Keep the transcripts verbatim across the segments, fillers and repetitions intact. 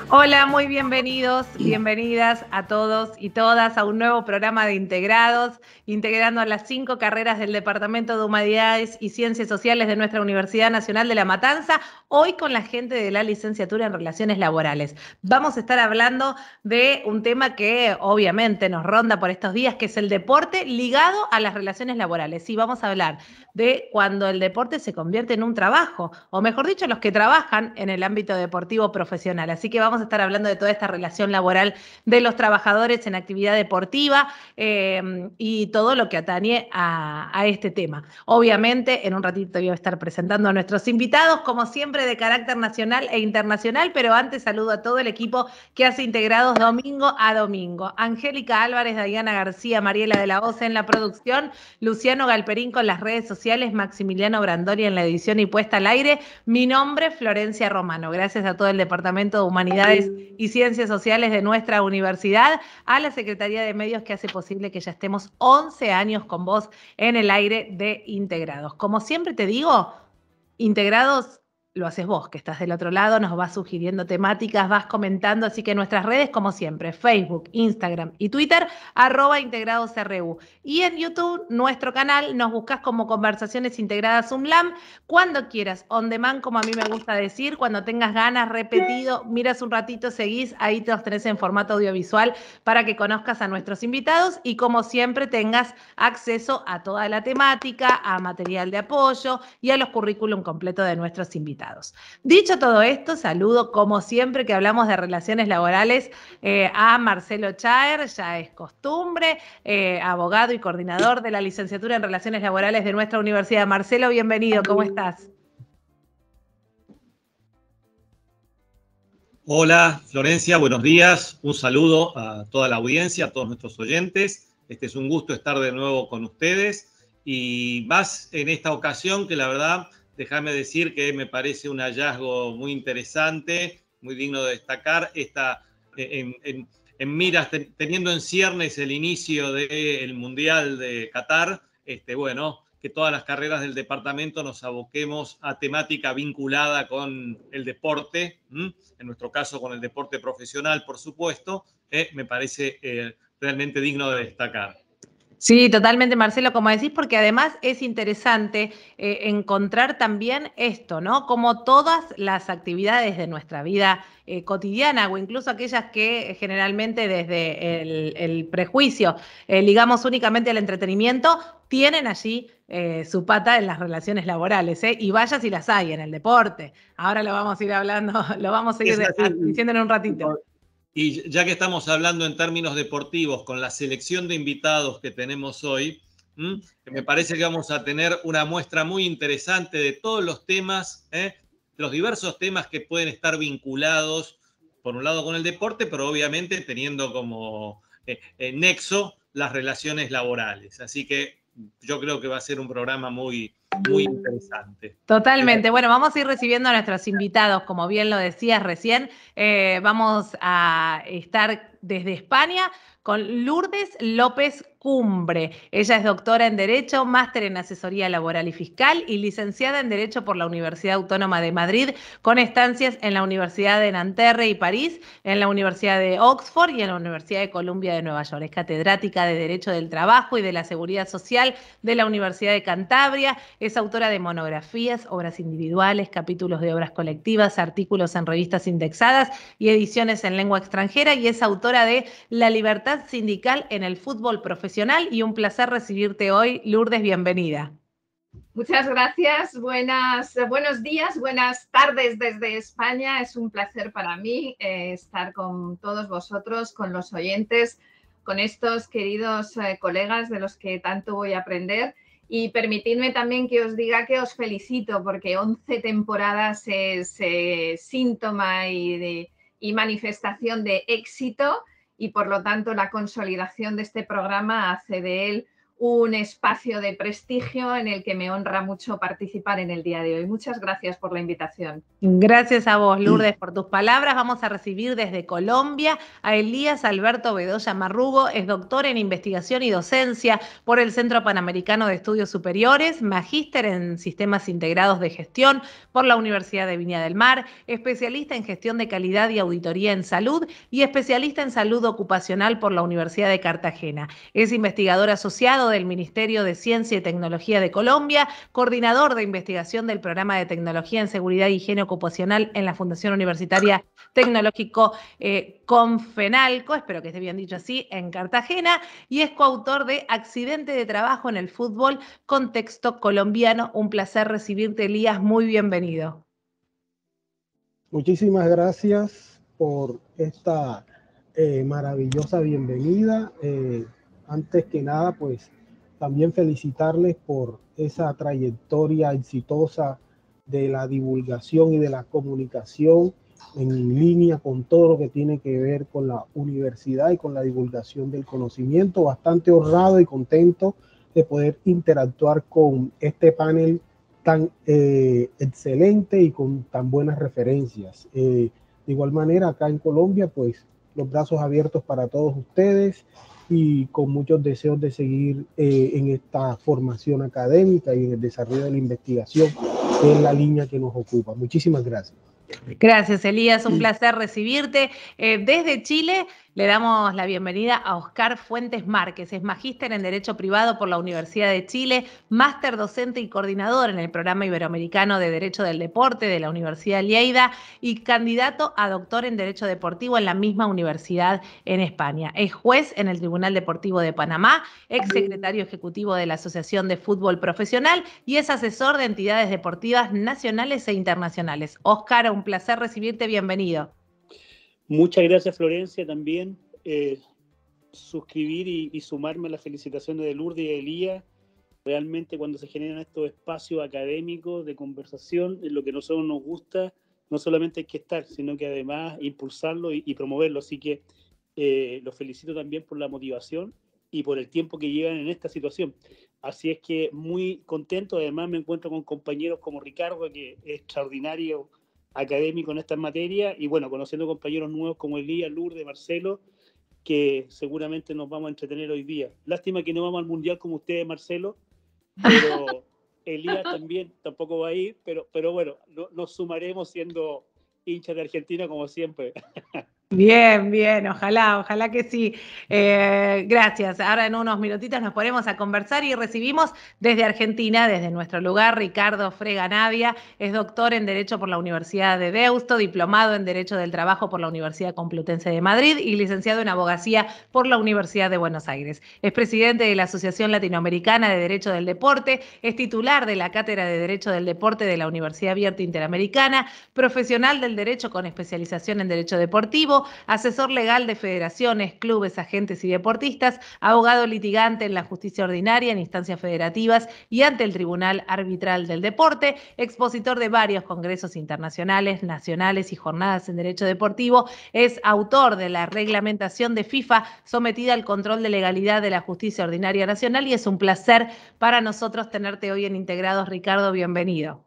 Hola, muy bienvenidos, bienvenidas a todos y todas a un nuevo programa de Integrados, integrando a las cinco carreras del Departamento de Humanidades y Ciencias Sociales de nuestra Universidad Nacional de La Matanza, hoy con la gente de la licenciatura en Relaciones Laborales. Vamos a estar hablando de un tema que obviamente nos ronda por estos días, que es el deporte ligado a las relaciones laborales. Sí, vamos a hablar de cuando el deporte se convierte en un trabajo, o mejor dicho, los que trabajan en el ámbito deportivo profesional. Así que vamos a estar hablando de toda esta relación laboral de los trabajadores en actividad deportiva eh, y todo lo que atañe a, a este tema. Obviamente, en un ratito voy a estar presentando a nuestros invitados, como siempre, de carácter nacional e internacional, pero antes saludo a todo el equipo que hace Integrados domingo a domingo. Angélica Álvarez, Diana García, Mariela de la Voz en la producción, Luciano Galperín con las redes sociales, Maximiliano Brandoli en la edición y puesta al aire. Mi nombre, Florencia Romano. Gracias a todo el Departamento de Humanidades y Ciencias Sociales de nuestra universidad, a la Secretaría de Medios que hace posible que ya estemos once años con vos en el aire de Integrados. Como siempre te digo, Integrados lo haces vos, que estás del otro lado, nos vas sugiriendo temáticas, vas comentando, así que nuestras redes, como siempre, Facebook, Instagram y Twitter, arroba IntegradosRU. Y en YouTube, nuestro canal, nos buscas como Conversaciones Integradas UNLAM, cuando quieras, on demand, como a mí me gusta decir, cuando tengas ganas, repetido, miras un ratito, seguís, ahí te los tenés en formato audiovisual para que conozcas a nuestros invitados y como siempre tengas acceso a toda la temática, a material de apoyo y a los currículum completos de nuestros invitados. Dicho todo esto, saludo como siempre que hablamos de relaciones laborales eh, a Marcelo Chaer, ya es costumbre, eh, abogado y coordinador de la licenciatura en Relaciones Laborales de nuestra universidad. Marcelo, bienvenido, ¿cómo estás? Hola, Florencia, buenos días. Un saludo a toda la audiencia, a todos nuestros oyentes. Este es un gusto estar de nuevo con ustedes y más en esta ocasión que la verdad, déjame decir que me parece un hallazgo muy interesante, muy digno de destacar, esta, en, en, en miras, teniendo en ciernes el inicio del Mundial de Qatar, este, bueno, que todas las carreras del departamento nos aboquemos a temática vinculada con el deporte, ¿m? En nuestro caso con el deporte profesional, por supuesto, eh, me parece eh, realmente digno de destacar. Sí, totalmente, Marcelo, como decís, porque además es interesante eh, encontrar también esto, ¿no? Como todas las actividades de nuestra vida eh, cotidiana o incluso aquellas que generalmente desde el, el prejuicio eh, ligamos únicamente al entretenimiento, tienen allí eh, su pata en las relaciones laborales, ¿eh? Y vaya si las hay en el deporte. Ahora lo vamos a ir hablando, lo vamos a ir de, a, diciendo en un ratito. Y ya que estamos hablando en términos deportivos, con la selección de invitados que tenemos hoy, ¿m? me parece que vamos a tener una muestra muy interesante de todos los temas, ¿eh? los diversos temas que pueden estar vinculados, por un lado con el deporte, pero obviamente teniendo como eh, eh, nexo las relaciones laborales. Así que yo creo que va a ser un programa muy, muy interesante. Totalmente. Bueno, vamos a ir recibiendo a nuestros invitados, como bien lo decías recién. Eh, vamos a estar desde España con Lourdes López Cumbre. Ella es doctora en Derecho, máster en Asesoría Laboral y Fiscal y licenciada en Derecho por la Universidad Autónoma de Madrid, con estancias en la Universidad de Nanterre y París, en la Universidad de Oxford y en la Universidad de Columbia de Nueva York. Es catedrática de Derecho del Trabajo y de la Seguridad Social de la Universidad de Cantabria. Es autora de monografías, obras individuales, capítulos de obras colectivas, artículos en revistas indexadas y ediciones en lengua extranjera, y es autora de La libertad sindical en el fútbol profesional. Y un placer recibirte hoy, Lourdes, bienvenida. Muchas gracias, buenas, buenos días, buenas tardes desde España. Es un placer para mí eh, estar con todos vosotros, con los oyentes, con estos queridos eh, colegas de los que tanto voy a aprender. Y permitidme también que os diga que os felicito porque once temporadas es eh, síntoma y, de, y manifestación de éxito, y por lo tanto la consolidación de este programa hace de él un espacio de prestigio en el que me honra mucho participar en el día de hoy. Muchas gracias por la invitación. Gracias a vos, Lourdes, por tus palabras. Vamos a recibir desde Colombia a Elías Alberto Bedoya Marrugo. Es doctor en investigación y docencia por el Centro Panamericano de Estudios Superiores, magíster en sistemas integrados de gestión por la Universidad de Viña del Mar, especialista en gestión de calidad y auditoría en salud y especialista en salud ocupacional por la Universidad de Cartagena. Es investigador asociado del Ministerio de Ciencia y Tecnología de Colombia, coordinador de investigación del Programa de Tecnología en Seguridad y Higiene Ocupacional en la Fundación Universitaria Tecnológico eh, Confenalco, espero que esté bien dicho así, en Cartagena, y es coautor de Accidente de Trabajo en el Fútbol, Contexto Colombiano. Un placer recibirte, Elías, muy bienvenido. Muchísimas gracias por esta eh, maravillosa bienvenida. Eh, Antes que nada, pues también felicitarles por esa trayectoria exitosa de la divulgación y de la comunicación en línea con todo lo que tiene que ver con la universidad y con la divulgación del conocimiento. Bastante honrado y contento de poder interactuar con este panel tan eh, excelente y con tan buenas referencias. Eh, de igual manera, acá en Colombia, pues los brazos abiertos para todos ustedes y con muchos deseos de seguir eh, en esta formación académica y en el desarrollo de la investigación, que es la línea que nos ocupa. Muchísimas gracias. Gracias, Elías. Un placer recibirte. Eh, desde Chile le damos la bienvenida a Oscar Fuentes Márquez. Es magíster en Derecho Privado por la Universidad de Chile, máster docente y coordinador en el Programa Iberoamericano de Derecho del Deporte de la Universidad de Lleida y candidato a doctor en Derecho Deportivo en la misma universidad en España. Es juez en el Tribunal Deportivo de Panamá, exsecretario ejecutivo de la Asociación de Fútbol Profesional y es asesor de entidades deportivas nacionales e internacionales. Oscar, un placer recibirte. Bienvenido. Muchas gracias, Florencia, también eh, suscribir y, y sumarme a las felicitaciones de Lourdes y de Elías. Realmente cuando se generan estos espacios académicos de conversación, en lo que a nosotros nos gusta, no solamente hay que estar, sino que además impulsarlo y, y promoverlo. Así que eh, los felicito también por la motivación y por el tiempo que llevan en esta situación. Así es que muy contento. Además me encuentro con compañeros como Ricardo, que es extraordinario académico en estas materias, y bueno, conociendo compañeros nuevos como Elías, Lourdes, Marcelo, que seguramente nos vamos a entretener hoy día. Lástima que no vamos al Mundial como ustedes, Marcelo, pero Elías también tampoco va a ir, pero, pero bueno, no, nos sumaremos siendo hinchas de Argentina como siempre. Bien, bien, ojalá, ojalá que sí. Eh, gracias. Ahora en unos minutitos nos ponemos a conversar y recibimos desde Argentina, desde nuestro lugar, Ricardo Frega Navia. Es doctor en Derecho por la Universidad de Deusto, diplomado en Derecho del Trabajo por la Universidad Complutense de Madrid y licenciado en Abogacía por la Universidad de Buenos Aires. Es presidente de la Asociación Latinoamericana de Derecho del Deporte, es titular de la Cátedra de Derecho del Deporte de la Universidad Abierta Interamericana, profesional del Derecho con especialización en Derecho Deportivo, asesor legal de federaciones, clubes, agentes y deportistas, abogado litigante en la justicia ordinaria en instancias federativas y ante el Tribunal Arbitral del Deporte, expositor de varios congresos internacionales, nacionales y jornadas en derecho deportivo, es autor de la reglamentación de FIFA sometida al control de legalidad de la justicia ordinaria nacional y es un placer para nosotros tenerte hoy en Integrados. Ricardo, bienvenido.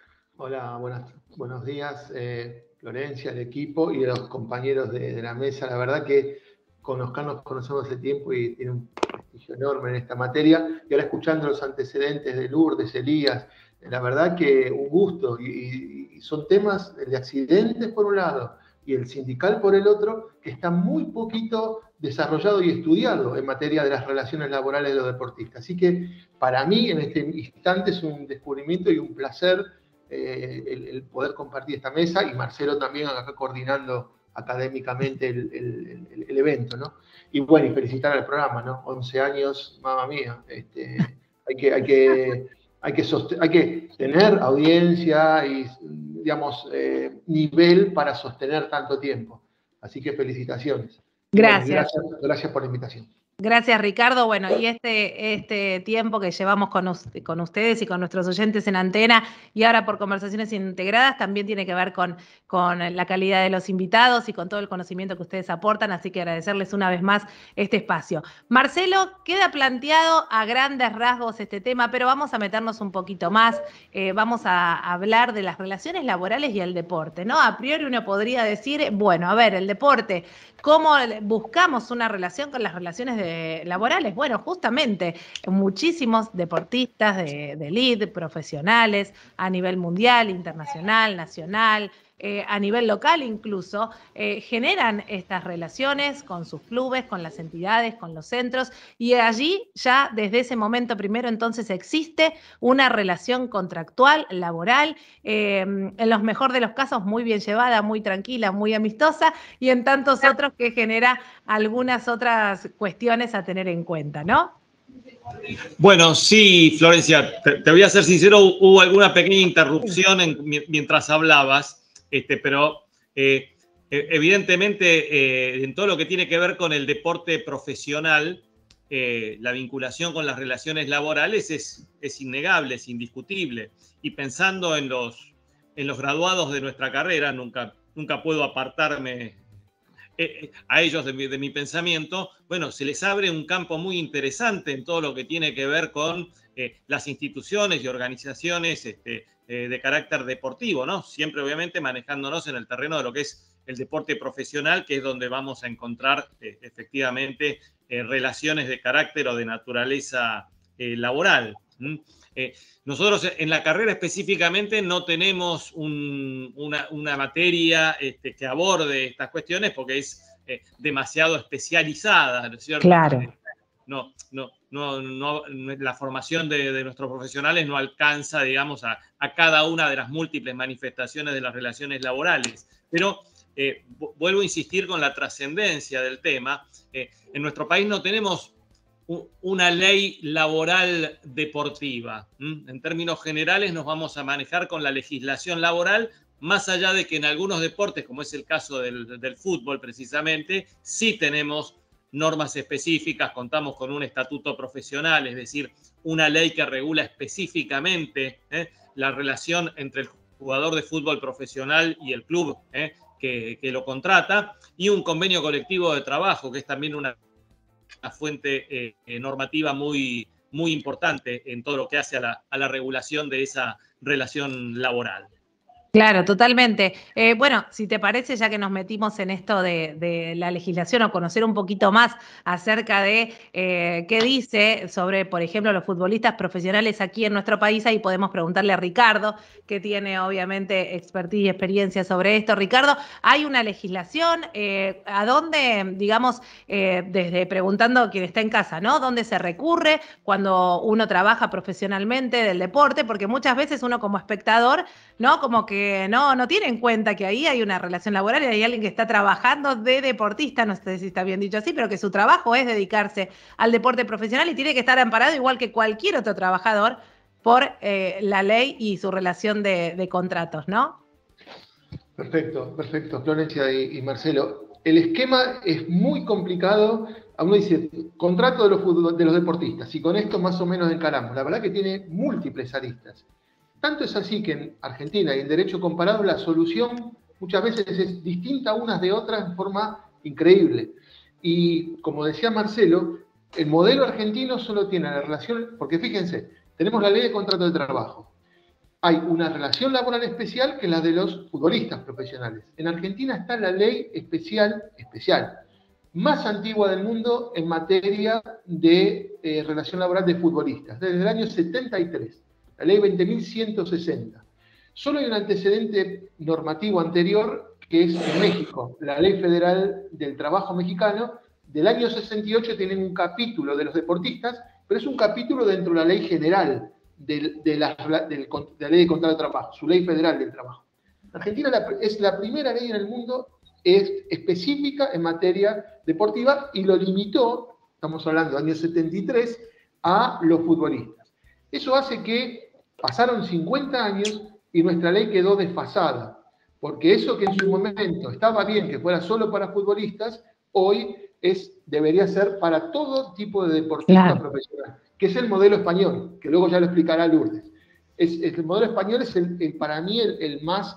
Hola, buenas, buenos días. Eh... Florencia, el equipo y los compañeros de, de la mesa. La verdad que con Oscar nos conocemos hace tiempo y tiene un prestigio enorme en esta materia. Y ahora escuchando los antecedentes de Lourdes, Elías, la verdad que un gusto. Y, y son temas de accidentes por un lado y el sindical por el otro, que está muy poquito desarrollado y estudiado en materia de las relaciones laborales de los deportistas. Así que para mí en este instante es un descubrimiento y un placer Eh, el, el poder compartir esta mesa y Marcelo también acá coordinando académicamente el, el, el, el evento, ¿no? Y bueno, y felicitar al programa, ¿no? once años, mamá mía, este, hay, que, hay, que, hay, que hay que tener audiencia y, digamos, eh, nivel para sostener tanto tiempo. Así que felicitaciones. Gracias. Bueno, gracias, gracias por la invitación. Gracias, Ricardo. Bueno, y este, este tiempo que llevamos con, con ustedes y con nuestros oyentes en Antena y ahora por Conversaciones Integradas también tiene que ver con, con la calidad de los invitados y con todo el conocimiento que ustedes aportan, así que agradecerles una vez más este espacio. Marcelo, queda planteado a grandes rasgos este tema, pero vamos a meternos un poquito más. Eh, vamos a hablar de las relaciones laborales y el deporte, ¿no? A priori uno podría decir, bueno, a ver, el deporte, ¿cómo buscamos una relación con las relaciones de, laborales? Bueno, justamente muchísimos deportistas de, de elite, profesionales, a nivel mundial, internacional, nacional, eh, a nivel local incluso, eh, generan estas relaciones con sus clubes, con las entidades, con los centros, y allí ya desde ese momento primero entonces existe una relación contractual, laboral, eh, en los mejores de los casos muy bien llevada, muy tranquila, muy amistosa, y en tantos otros que genera algunas otras cuestiones a tener en cuenta, ¿no? Bueno, sí, Florencia, te, te voy a ser sincero, hubo alguna pequeña interrupción en, mientras hablabas, este, pero eh, evidentemente eh, en todo lo que tiene que ver con el deporte profesional, eh, la vinculación con las relaciones laborales es, es innegable, es indiscutible. Y pensando en los, en los graduados de nuestra carrera, nunca, nunca puedo apartarme eh, a ellos de mi, de mi pensamiento, bueno, se les abre un campo muy interesante en todo lo que tiene que ver con eh, las instituciones y organizaciones este, eh, de carácter deportivo, ¿no? Siempre, obviamente, manejándonos en el terreno de lo que es el deporte profesional, que es donde vamos a encontrar eh, efectivamente eh, relaciones de carácter o de naturaleza eh, laboral. ¿Mm? Eh, nosotros en la carrera específicamente no tenemos un, una, una materia este, que aborde estas cuestiones porque es eh, demasiado especializada, ¿no es cierto? Claro. No, no, no, no, la formación de, de nuestros profesionales no alcanza, digamos, a, a cada una de las múltiples manifestaciones de las relaciones laborales. Pero eh, vuelvo a insistir con la trascendencia del tema. Eh, en nuestro país no tenemos una ley laboral deportiva. ¿Mm? En términos generales nos vamos a manejar con la legislación laboral, más allá de que en algunos deportes, como es el caso del, del fútbol precisamente, sí tenemos normas específicas, contamos con un estatuto profesional, es decir, una ley que regula específicamente ¿eh? la relación entre el jugador de fútbol profesional y el club ¿eh? que, que lo contrata, y un convenio colectivo de trabajo, que es también una una fuente eh, normativa muy, muy importante en todo lo que hace a la, a la regulación de esa relación laboral. Claro, totalmente. Eh, bueno, si te parece, ya que nos metimos en esto de, de la legislación o conocer un poquito más acerca de eh, qué dice sobre, por ejemplo, los futbolistas profesionales aquí en nuestro país, ahí podemos preguntarle a Ricardo, que tiene obviamente expertise y experiencia sobre esto. Ricardo, ¿hay una legislación? Eh, ¿A dónde, digamos, eh, desde preguntando a quien está en casa, ¿no? ¿Dónde se recurre cuando uno trabaja profesionalmente del deporte? Porque muchas veces uno como espectador, ¿no? Como que no, no tiene en cuenta que ahí hay una relación laboral y hay alguien que está trabajando de deportista, no sé si está bien dicho así, pero que su trabajo es dedicarse al deporte profesional y tiene que estar amparado igual que cualquier otro trabajador por eh, la ley y su relación de, de contratos, ¿no? Perfecto, perfecto, Florencia y, y Marcelo. El esquema es muy complicado. Uno dice, contrato de los, de los deportistas, y con esto más o menos encaramos. La verdad que tiene múltiples aristas. Tanto es así que en Argentina y en derecho comparado la solución muchas veces es distinta unas de otras en forma increíble. Y como decía Marcelo, el modelo argentino solo tiene la relación, porque fíjense, tenemos la ley de contrato de trabajo. Hay una relación laboral especial que es la de los futbolistas profesionales. En Argentina está la ley especial, especial, más antigua del mundo en materia de eh, relación laboral de futbolistas, desde el año setenta y tres. La ley veinte mil ciento sesenta. Solo hay un antecedente normativo anterior, que es en México, la Ley Federal del Trabajo Mexicano, del año sesenta y ocho, tienen un capítulo de los deportistas, pero es un capítulo dentro de la Ley General de, de, la, de la Ley de Contrato de Trabajo, su Ley Federal del Trabajo. Argentina es la primera ley en el mundo es específica en materia deportiva y lo limitó, estamos hablando del año setenta y tres, a los futbolistas. Eso hace que pasaron cincuenta años y nuestra ley quedó desfasada, porque eso que en su momento estaba bien que fuera solo para futbolistas, hoy es, debería ser para todo tipo de deportista claro. profesional, que es el modelo español, que luego ya lo explicará Lourdes. Es, es, el modelo español es el, el, para mí el, el más,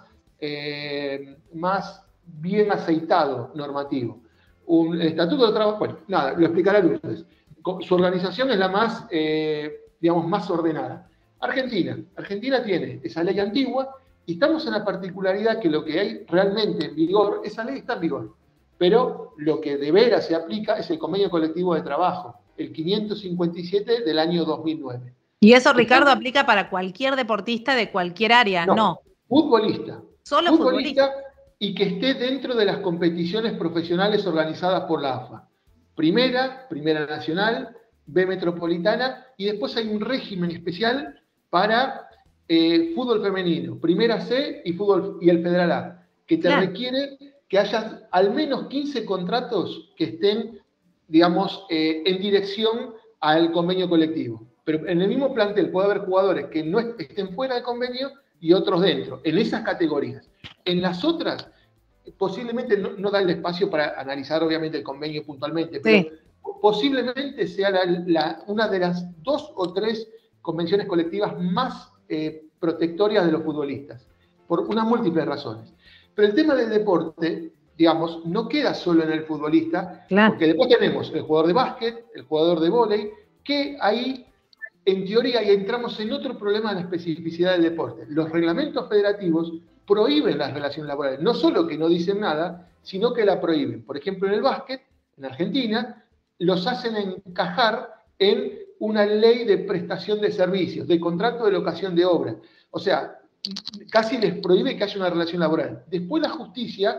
eh, más bien aceitado normativo. Un el estatuto de trabajo, bueno, nada, lo explicará Lourdes. Su organización es la más, eh, digamos, más ordenada. Argentina. Argentina tiene esa ley antigua y estamos en la particularidad que lo que hay realmente en vigor, esa ley está en vigor, pero lo que de veras se aplica es el convenio colectivo de trabajo, el quinientos cincuenta y siete del año dos mil nueve. ¿Y eso, Ricardo, Entonces, aplica para cualquier deportista de cualquier área? No. no. Futbolista. Solo futbolista, futbolista. Y que esté dentro de las competiciones profesionales organizadas por la A F A. Primera, Primera Nacional, B Metropolitana, y después hay un régimen especial para eh, fútbol femenino, Primera C y, fútbol, y el Federal A, que te claro. requiere que haya al menos quince contratos que estén, digamos, eh, en dirección al convenio colectivo. Pero en el mismo plantel puede haber jugadores que no estén fuera del convenio y otros dentro, en esas categorías. En las otras, posiblemente no, no da el espacio para analizar, obviamente, el convenio puntualmente, pero sí. posiblemente sea la, la, una de las dos o tres convenciones colectivas más eh, protectorias de los futbolistas, por unas múltiples razones. Pero el tema del deporte, digamos, no queda solo en el futbolista, claro. porque después tenemos el jugador de básquet, el jugador de vóley, que ahí, en teoría, ahí entramos en otro problema de la especificidad del deporte. Los reglamentos federativos prohíben las relaciones laborales, no solo que no dicen nada, sino que la prohíben. Por ejemplo, en el básquet, en Argentina, los hacen encajar en una ley de prestación de servicios, de contrato de locación de obra. O sea, casi les prohíbe que haya una relación laboral. Después la justicia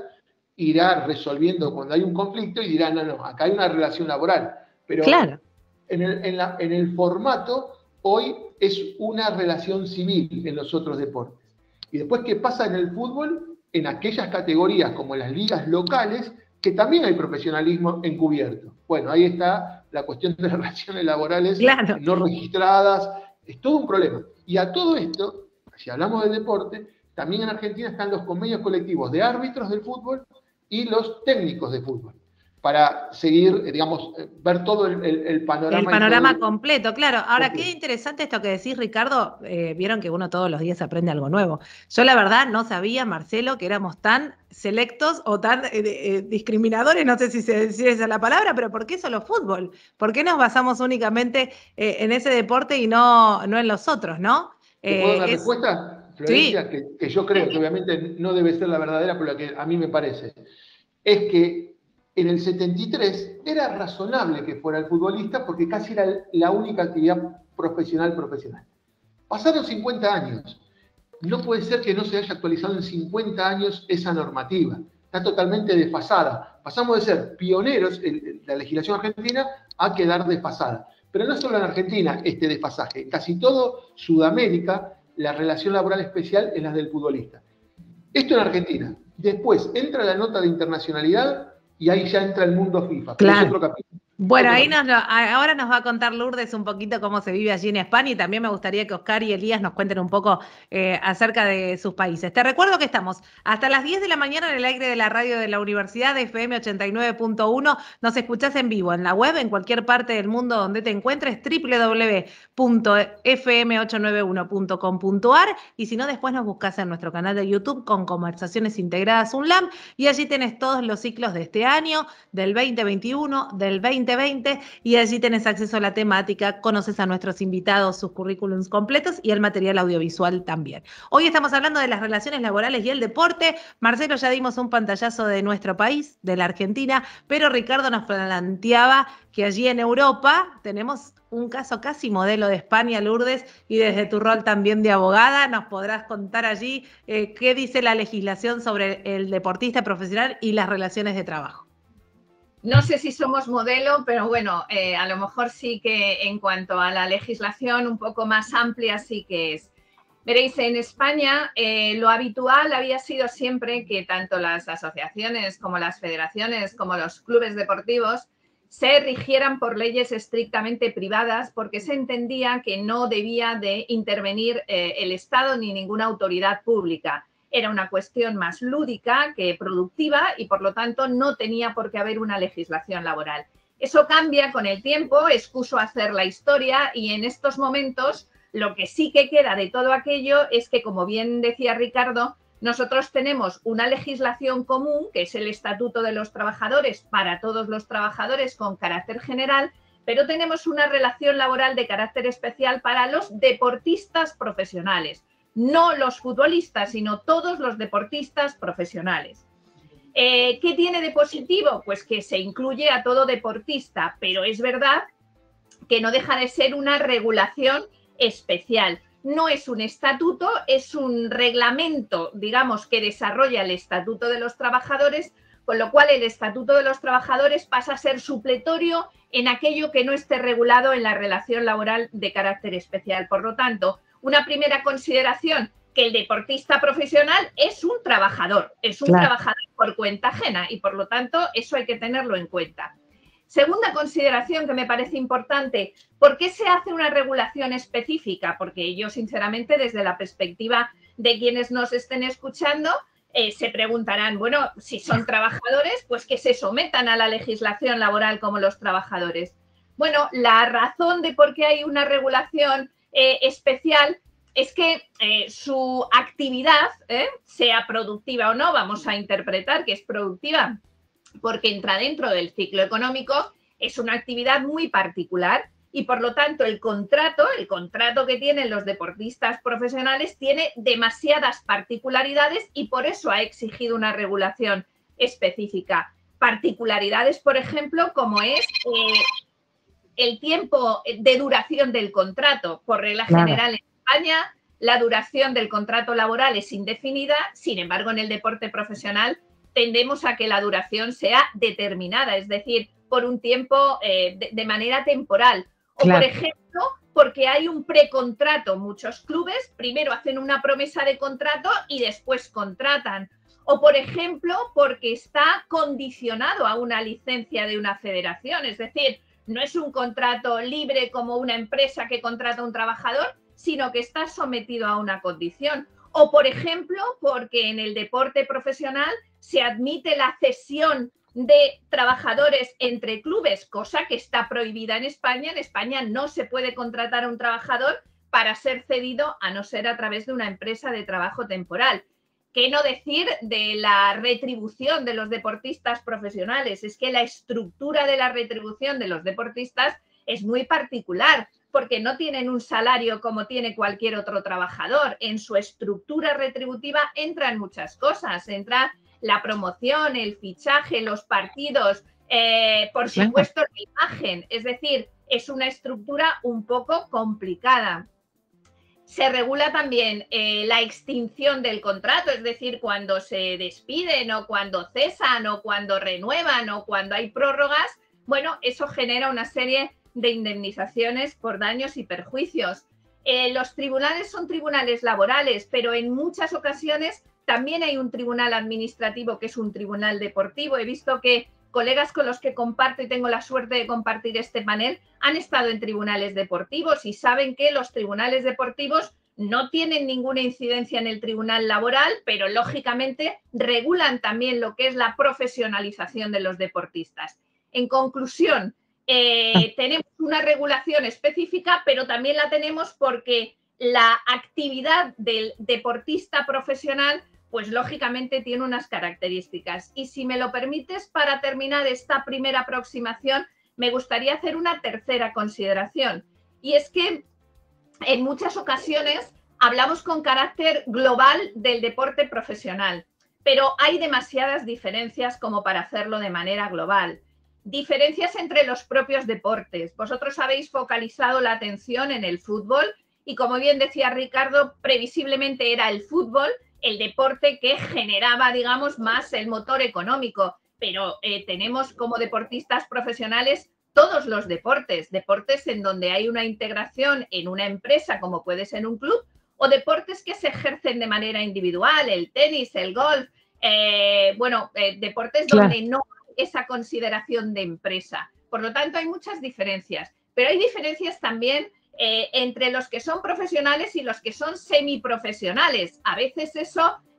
irá resolviendo cuando hay un conflicto y dirá, no, no, acá hay una relación laboral. Pero claro. en, el, en, la, en el formato, hoy es una relación civil en los otros deportes. Y después, ¿qué pasa en el fútbol? En aquellas categorías como las ligas locales, que también hay profesionalismo encubierto. Bueno, ahí está la cuestión de las relaciones laborales claro. no registradas. Es todo un problema. Y a todo esto, si hablamos del deporte, también en Argentina están los convenios colectivos de árbitros del fútbol y los técnicos de fútbol, para seguir, digamos, ver todo el, el, el panorama. El panorama el... completo, claro. Ahora, completo. Qué interesante esto que decís, Ricardo. Eh, vieron que uno todos los días aprende algo nuevo. Yo la verdad no sabía, Marcelo, que éramos tan selectos o tan eh, eh, discriminadores, no sé si, se, si esa es la palabra, pero ¿por qué solo fútbol? ¿Por qué nos basamos únicamente eh, en ese deporte y no, no en los otros, no? ¿Te puedo dar una es... respuesta, Florencia? Sí. Que, que yo creo que obviamente no debe ser la verdadera, pero la que a mí me parece. Es que en el setenta y tres era razonable que fuera el futbolista porque casi era la única actividad profesional profesional. Pasaron cincuenta años. No puede ser que no se haya actualizado en cincuenta años esa normativa. Está totalmente desfasada. Pasamos de ser pioneros en la legislación argentina a quedar desfasada. Pero no solo en Argentina este desfasaje. En casi todo Sudamérica, la relación laboral especial es la del futbolista. Esto en Argentina. Después entra la nota de internacionalidad y ahí ya entra el mundo FIFA. Claro. Es otro capítulo. Bueno, ahí nos, ahora nos va a contar Lourdes un poquito cómo se vive allí en España y también me gustaría que Oscar y Elías nos cuenten un poco eh, acerca de sus países. Te recuerdo que estamos hasta las diez de la mañana en el aire de la radio de la Universidad de F M ochenta y nueve punto uno. Nos escuchás en vivo en la web, en cualquier parte del mundo donde te encuentres, doble u doble u doble u punto f m ochocientos noventa y uno punto com punto a r, y si no, después nos buscás en nuestro canal de YouTube con Conversaciones Integradas UNLAM y allí tenés todos los ciclos de este año, del veinte veintiuno, del veinte veinte, y allí tenés acceso a la temática, conoces a nuestros invitados, sus currículums completos y el material audiovisual también. Hoy estamos hablando de las relaciones laborales y el deporte. Marcelo, ya dimos un pantallazo de nuestro país, de la Argentina, pero Ricardo nos planteaba que allí en Europa tenemos un caso casi modelo de España, Lourdes, y desde tu rol también de abogada nos podrás contar allí eh, qué dice la legislación sobre el deportista profesional y las relaciones de trabajo. No sé si somos modelo, pero bueno, eh, a lo mejor sí que en cuanto a la legislación un poco más amplia sí que es. Veréis, en España eh, lo habitual había sido siempre que tanto las asociaciones como las federaciones como los clubes deportivos se rigieran por leyes estrictamente privadas porque se entendía que no debía de intervenir eh, el Estado ni ninguna autoridad pública era una cuestión más lúdica que productiva y por lo tanto no tenía por qué haber una legislación laboral. Eso cambia con el tiempo, excuso hacer la historia y en estos momentos lo que sí que queda de todo aquello es que, como bien decía Ricardo, nosotros tenemos una legislación común, que es el Estatuto de los Trabajadores para todos los trabajadores con carácter general, pero tenemos una relación laboral de carácter especial para los deportistas profesionales, no los futbolistas, sino todos los deportistas profesionales. Eh, ¿Qué tiene de positivo? Pues que se incluye a todo deportista, pero es verdad que no deja de ser una regulación especial. No es un estatuto, es un reglamento, digamos, que desarrolla el Estatuto de los Trabajadores, con lo cual el Estatuto de los Trabajadores pasa a ser supletorio en aquello que no esté regulado en la relación laboral de carácter especial. Por lo tanto, una primera consideración, que el deportista profesional es un trabajador, es un claro. trabajador por cuenta ajena y por lo tanto eso hay que tenerlo en cuenta. Segunda consideración que me parece importante, ¿por qué se hace una regulación específica? Porque yo sinceramente desde la perspectiva de quienes nos estén escuchando eh, se preguntarán, bueno, si son trabajadores, pues que se sometan a la legislación laboral como los trabajadores. Bueno, la razón de por qué hay una regulación eh, especial es que eh, su actividad, eh, sea productiva o no, vamos a interpretar que es productiva porque entra dentro del ciclo económico, es una actividad muy particular y por lo tanto el contrato, el contrato que tienen los deportistas profesionales tiene demasiadas particularidades y por eso ha exigido una regulación específica. Particularidades, por ejemplo, como es eh, el tiempo de duración del contrato. Por regla claro. general en España, la duración del contrato laboral es indefinida, sin embargo, en el deporte profesional tendemos a que la duración sea determinada, es decir, por un tiempo eh, de, de manera temporal. O, claro. por ejemplo, porque hay un precontrato. Muchos clubes primero hacen una promesa de contrato y después contratan. O, por ejemplo, porque está condicionado a una licencia de una federación, es decir, no es un contrato libre como una empresa que contrata a un trabajador, sino que está sometido a una condición. O, por ejemplo, porque en el deporte profesional se admite la cesión de trabajadores entre clubes, cosa que está prohibida en España. En España no se puede contratar a un trabajador para ser cedido a no ser a través de una empresa de trabajo temporal. ¿Qué no decir de la retribución de los deportistas profesionales? Es que la estructura de la retribución de los deportistas es muy particular, porque no tienen un salario como tiene cualquier otro trabajador. En su estructura retributiva entran muchas cosas. Entra la promoción, el fichaje, los partidos, eh, por supuesto la imagen. Es decir, es una estructura un poco complicada. Se regula también eh, la extinción del contrato, es decir, cuando se despiden o cuando cesan o cuando renuevan o cuando hay prórrogas. Bueno, eso genera una serie de indemnizaciones por daños y perjuicios. Eh, los tribunales son tribunales laborales, pero en muchas ocasiones también hay un tribunal administrativo que es un tribunal deportivo. He visto que colegas con los que comparto y tengo la suerte de compartir este panel han estado en tribunales deportivos y saben que los tribunales deportivos no tienen ninguna incidencia en el tribunal laboral, pero lógicamente regulan también lo que es la profesionalización de los deportistas. En conclusión, eh, tenemos una regulación específica, pero también la tenemos porque la actividad del deportista profesional pues lógicamente tiene unas características. Y si me lo permites, para terminar esta primera aproximación, me gustaría hacer una tercera consideración. Y es que en muchas ocasiones hablamos con carácter global del deporte profesional, pero hay demasiadas diferencias como para hacerlo de manera global. Diferencias entre los propios deportes. Vosotros habéis focalizado la atención en el fútbol y, como bien decía Ricardo, previsiblemente era el fútbol el deporte que generaba, digamos, más el motor económico, pero eh, tenemos como deportistas profesionales todos los deportes, deportes en donde hay una integración en una empresa, como puede ser un club, o deportes que se ejercen de manera individual, el tenis, el golf, eh, bueno, eh, deportes claro. donde no hay esa consideración de empresa. Por lo tanto, hay muchas diferencias, pero hay diferencias también Eh, entre los que son profesionales y los que son semiprofesionales. A veces eso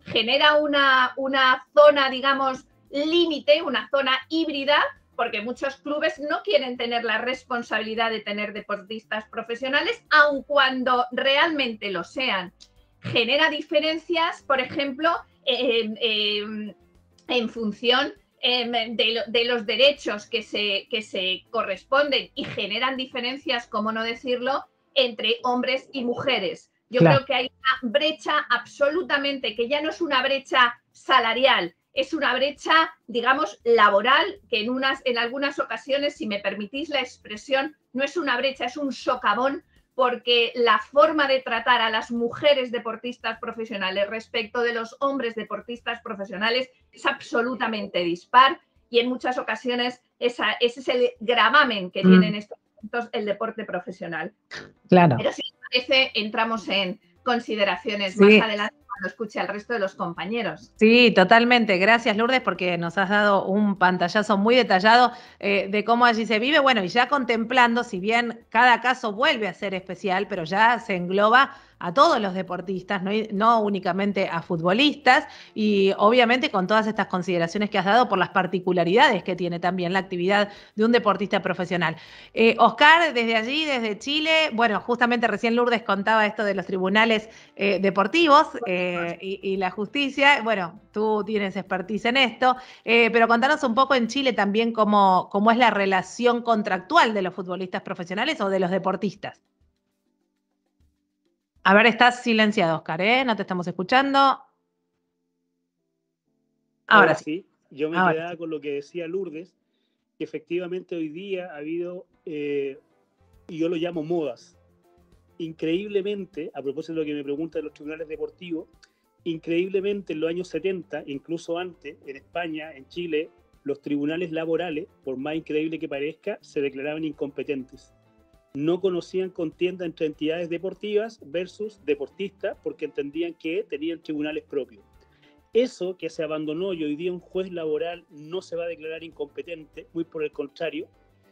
genera una, una zona, digamos, límite, una zona híbrida, porque muchos clubes no quieren tener la responsabilidad de tener deportistas profesionales, aun cuando realmente lo sean. Genera diferencias, por ejemplo, eh, eh, en función eh, de, de los derechos que se, que se corresponden, y generan diferencias, cómo no decirlo, entre hombres y mujeres. Yo claro. creo que hay una brecha absolutamente, que ya no es una brecha salarial, es una brecha, digamos, laboral, que en, unas, en algunas ocasiones, si me permitís la expresión, no es una brecha, es un socavón, porque la forma de tratar a las mujeres deportistas profesionales respecto de los hombres deportistas profesionales es absolutamente dispar, y en muchas ocasiones esa, ese es el gravamen que mm. tiene en estos momentos el deporte profesional. Claro. Pero si les parece, entramos en consideraciones sí. más adelante, cuando escuche al resto de los compañeros. Sí, totalmente. Gracias, Lourdes, porque nos has dado un pantallazo muy detallado eh, de cómo allí se vive. Bueno, y ya contemplando, si bien cada caso vuelve a ser especial, pero ya se engloba a todos los deportistas, no, no únicamente a futbolistas, y obviamente con todas estas consideraciones que has dado por las particularidades que tiene también la actividad de un deportista profesional. Eh, Oscar, desde allí, desde Chile, bueno, justamente recién Lourdes contaba esto de los tribunales eh, deportivos eh, y, y la justicia. Bueno, tú tienes expertise en esto, eh, pero contanos un poco en Chile también cómo, cómo es la relación contractual de los futbolistas profesionales o de los deportistas. A ver, estás silenciado, Oscar, ¿eh? No te estamos escuchando. Ahora, Ahora sí. sí. Yo me Ahora quedaba sí. con lo que decía Lourdes, que efectivamente hoy día ha habido, eh, y yo lo llamo modas, increíblemente, a propósito de lo que me pregunta de los tribunales deportivos, increíblemente en los años setenta, incluso antes, en España, en Chile, los tribunales laborales, por más increíble que parezca, se declaraban incompetentes. No conocían contienda entre entidades deportivas versus deportistas, porque entendían que tenían tribunales propios. Eso que se abandonó, y hoy día un juez laboral no se va a declarar incompetente, muy por el contrario,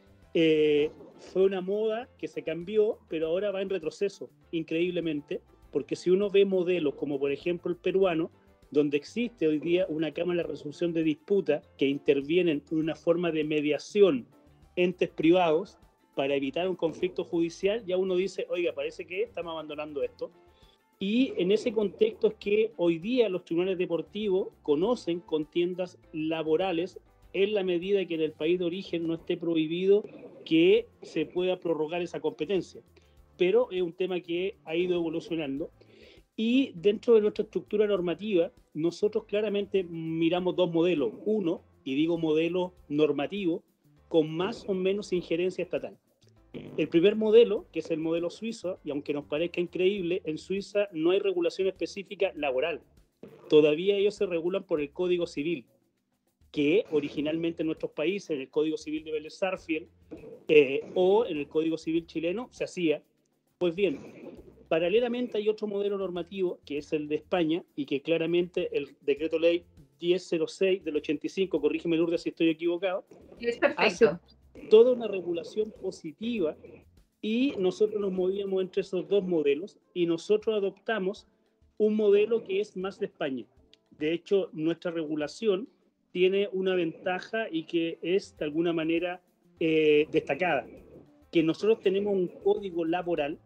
eh, fue una moda que se cambió, pero ahora va en retroceso, increíblemente, porque si uno ve modelos como por ejemplo el peruano, donde existe hoy día una Cámara de Resolución de Disputa que intervienen en una forma de mediación entes privados para evitar un conflicto judicial, ya uno dice, oiga, parece que estamos abandonando esto. Y en ese contexto es que hoy día los tribunales deportivos conocen contiendas laborales en la medida que en el país de origen no esté prohibido que se pueda prorrogar esa competencia. Pero es un tema que ha ido evolucionando. Y dentro de nuestra estructura normativa, nosotros claramente miramos dos modelos. Uno, y digo modelo normativo, con más o menos injerencia estatal. El primer modelo, que es el modelo suizo, y aunque nos parezca increíble, en Suiza no hay regulación específica laboral. Todavía ellos se regulan por el Código Civil, que originalmente en nuestros países, en el Código Civil de Vélez Sarsfield eh, o en el Código Civil chileno, se hacía. Pues bien, paralelamente hay otro modelo normativo, que es el de España, y que claramente el Decreto Ley diez cero seis del ochenta y cinco, corrígeme Lourdes si estoy equivocado, es perfecto. Hace toda una regulación positiva, y nosotros nos movíamos entre esos dos modelos, y nosotros adoptamos un modelo que es más de España. De hecho, nuestra regulación tiene una ventaja y que es de alguna manera eh, destacada, que nosotros tenemos un código laboral,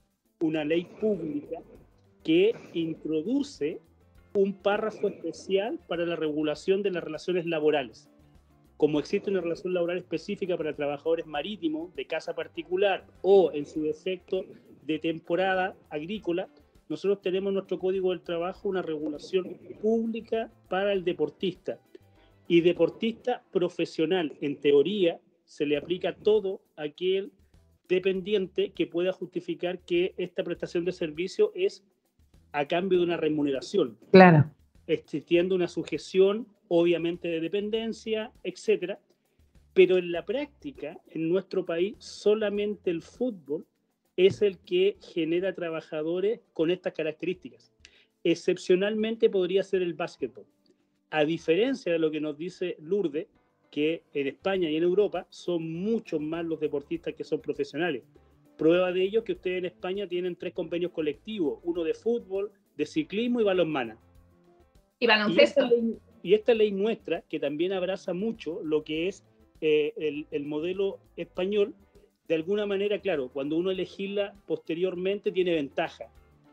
una ley pública que introduce un párrafo especial para la regulación de las relaciones laborales. Como existe una relación laboral específica para trabajadores marítimos de casa particular o, en su defecto, de temporada agrícola, nosotros tenemos en nuestro Código del Trabajo una regulación pública para el deportista. Y deportista profesional, en teoría, se le aplica todo a aquel dependiente que pueda justificar que esta prestación de servicio es a cambio de una remuneración. Claro. Existiendo una sujeción, obviamente, de dependencia, etcétera. Pero en la práctica, en nuestro país, solamente el fútbol es el que genera trabajadores con estas características. Excepcionalmente podría ser el básquetbol. A diferencia de lo que nos dice Lourdes, que en España y en Europa son muchos más los deportistas que son profesionales. Prueba de ello es que ustedes en España tienen tres convenios colectivos, uno de fútbol, de ciclismo y balonmano. Y baloncesto. Y esta ley, y esta ley nuestra, que también abraza mucho lo que es eh, el, el modelo español, de alguna manera, claro, cuando uno legisla posteriormente tiene ventaja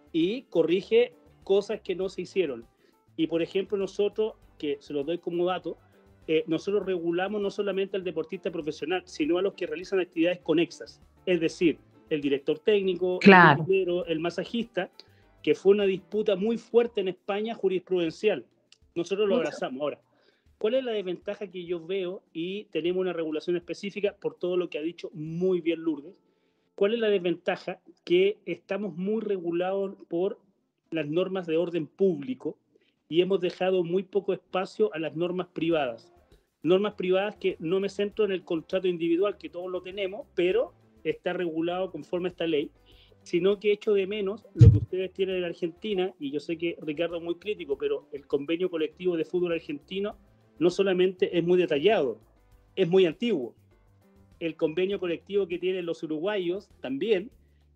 y corrige cosas que no se hicieron. Y por ejemplo nosotros, que se los doy como dato, eh, nosotros regulamos no solamente al deportista profesional, sino a los que realizan actividades conexas, es decir, el director técnico, claro, el utilero, el masajista, que fue una disputa muy fuerte en España jurisprudencial. Nosotros lo abrazamos. Ahora, ¿cuál es la desventaja que yo veo? Y tenemos una regulación específica por todo lo que ha dicho muy bien Lourdes. ¿Cuál es la desventaja? Que estamos muy regulados por las normas de orden público y hemos dejado muy poco espacio a las normas privadas. Normas privadas que no me centro en el contrato individual, que todos lo tenemos, pero está regulado conforme a esta ley, sino que echo de menos lo que ustedes tienen en Argentina, y yo sé que Ricardo es muy crítico, pero el convenio colectivo de fútbol argentino no solamente es muy detallado, es muy antiguo. El convenio colectivo que tienen los uruguayos también,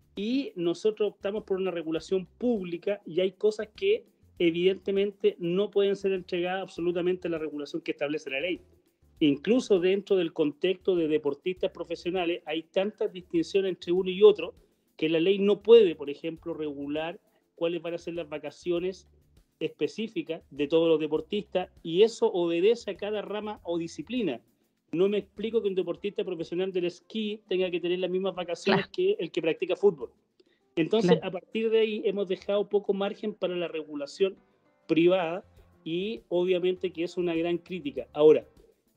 y nosotros optamos por una regulación pública y hay cosas que evidentemente no pueden ser entregadas absolutamente a la regulación que establece la ley. Incluso dentro del contexto de deportistas profesionales hay tantas distinciones entre uno y otro que la ley no puede, por ejemplo, regular cuáles van a ser las vacaciones específicas de todos los deportistas, y eso obedece a cada rama o disciplina. No me explico que un deportista profesional del esquí tenga que tener las mismas vacaciones, claro, que el que practica fútbol. Entonces, claro, a partir de ahí hemos dejado poco margen para la regulación privada y obviamente que es una gran crítica. Ahora,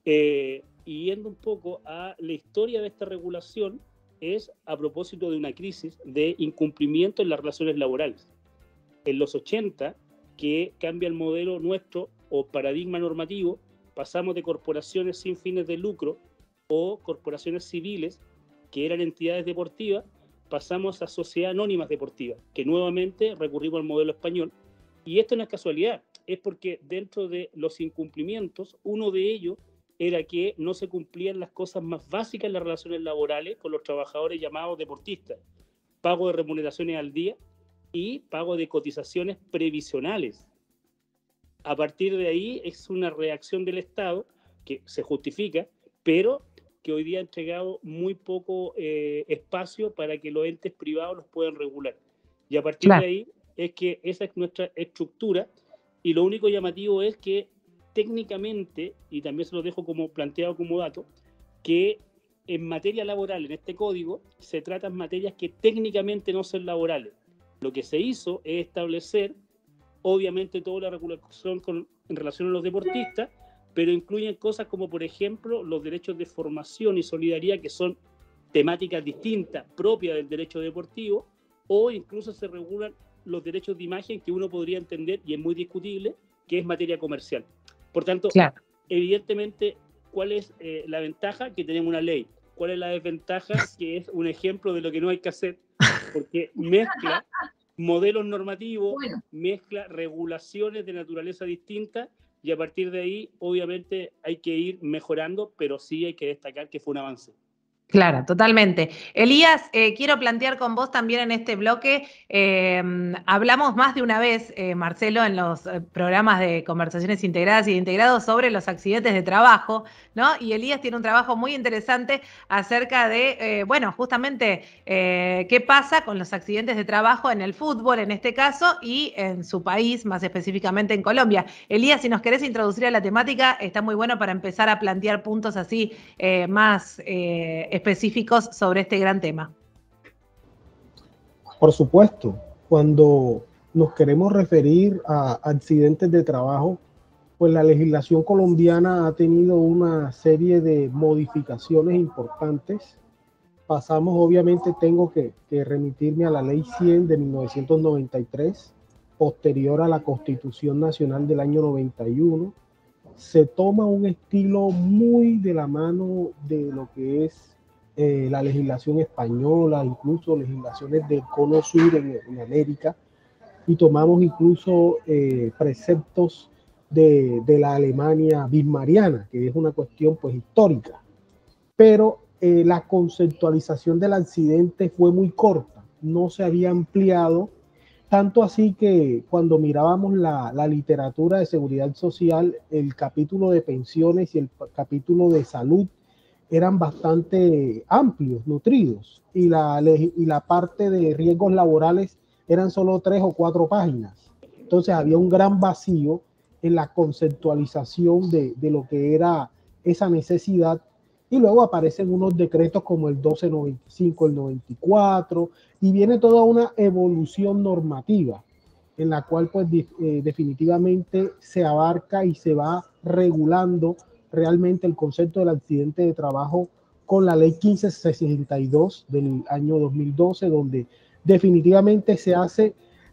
eh, yendo un poco a la historia de esta regulación, es a propósito de una crisis de incumplimiento en las relaciones laborales. En los ochenta, que cambia el modelo nuestro o paradigma normativo, pasamos de corporaciones sin fines de lucro o corporaciones civiles, que eran entidades deportivas, pasamos a sociedades anónimas deportivas, que nuevamente recurrimos al modelo español. Y esto no es casualidad, es porque dentro de los incumplimientos, uno de ellos era que no se cumplían las cosas más básicas en las relaciones laborales con los trabajadores llamados deportistas: pago de remuneraciones al día y pago de cotizaciones previsionales. A partir de ahí es una reacción del Estado que se justifica, pero que hoy día ha entregado muy poco eh, espacio para que los entes privados los puedan regular. Y a partir claro. de ahí es que esa es nuestra estructura, y lo único llamativo es que técnicamente, y también se lo dejo como planteado como dato, que en materia laboral, en este código, se tratan materias que técnicamente no son laborales. Lo que se hizo es establecer, obviamente, toda la regulación con, en relación a los deportistas, pero incluyen cosas como, por ejemplo, los derechos de formación y solidaridad, que son temáticas distintas, propias del derecho deportivo, o incluso se regulan los derechos de imagen, que uno podría entender, y es muy discutible, que es materia comercial. Por tanto, claro. evidentemente, ¿cuál es eh, la ventaja? Que tenemos una ley. ¿Cuál es la desventaja? Que es un ejemplo de lo que no hay que hacer, porque mezcla modelos normativos, bueno. mezcla regulaciones de naturaleza distinta, y a partir de ahí, obviamente, hay que ir mejorando, pero sí hay que destacar que fue un avance. Claro, totalmente. Elías, eh, quiero plantear con vos también en este bloque, eh, hablamos más de una vez, eh, Marcelo, en los eh, programas de conversaciones integradas y de integrados sobre los accidentes de trabajo, ¿no? Y Elías tiene un trabajo muy interesante acerca de, eh, bueno, justamente eh, qué pasa con los accidentes de trabajo en el fútbol, en este caso, y en su país, más específicamente en Colombia. Elías, si nos querés introducir a la temática, está muy bueno para empezar a plantear puntos así eh, más eh, específicos sobre este gran tema. Por supuesto, cuando nos queremos referir a accidentes de trabajo, pues la legislación colombiana ha tenido una serie de modificaciones importantes. Pasamos, obviamente, tengo que, que remitirme a la ley cien de mil novecientos noventa y tres, posterior a la Constitución Nacional del año noventa y uno. Se toma un estilo muy de la mano de lo que es Eh, la legislación española, incluso legislaciones del cono sur en, en América, y tomamos incluso eh, preceptos de, de la Alemania bismariana, que es una cuestión pues histórica, pero eh, la conceptualización del accidente fue muy corta, no se había ampliado Tanto así que cuando mirábamos la, la literatura de seguridad social, el capítulo de pensiones y el capítulo de salud eran bastante amplios, nutridos, y la, y la parte de riesgos laborales eran solo tres o cuatro páginas. Entonces había un gran vacío en la conceptualización de, de lo que era esa necesidad, y luego aparecen unos decretos como el doce noventa y cinco, el noventa y cuatro, y viene toda una evolución normativa en la cual pues eh, definitivamente se abarca y se va regulando realmente el concepto del accidente de trabajo con la ley quince sesenta y dos del año dos mil doce, donde definitivamente se hace,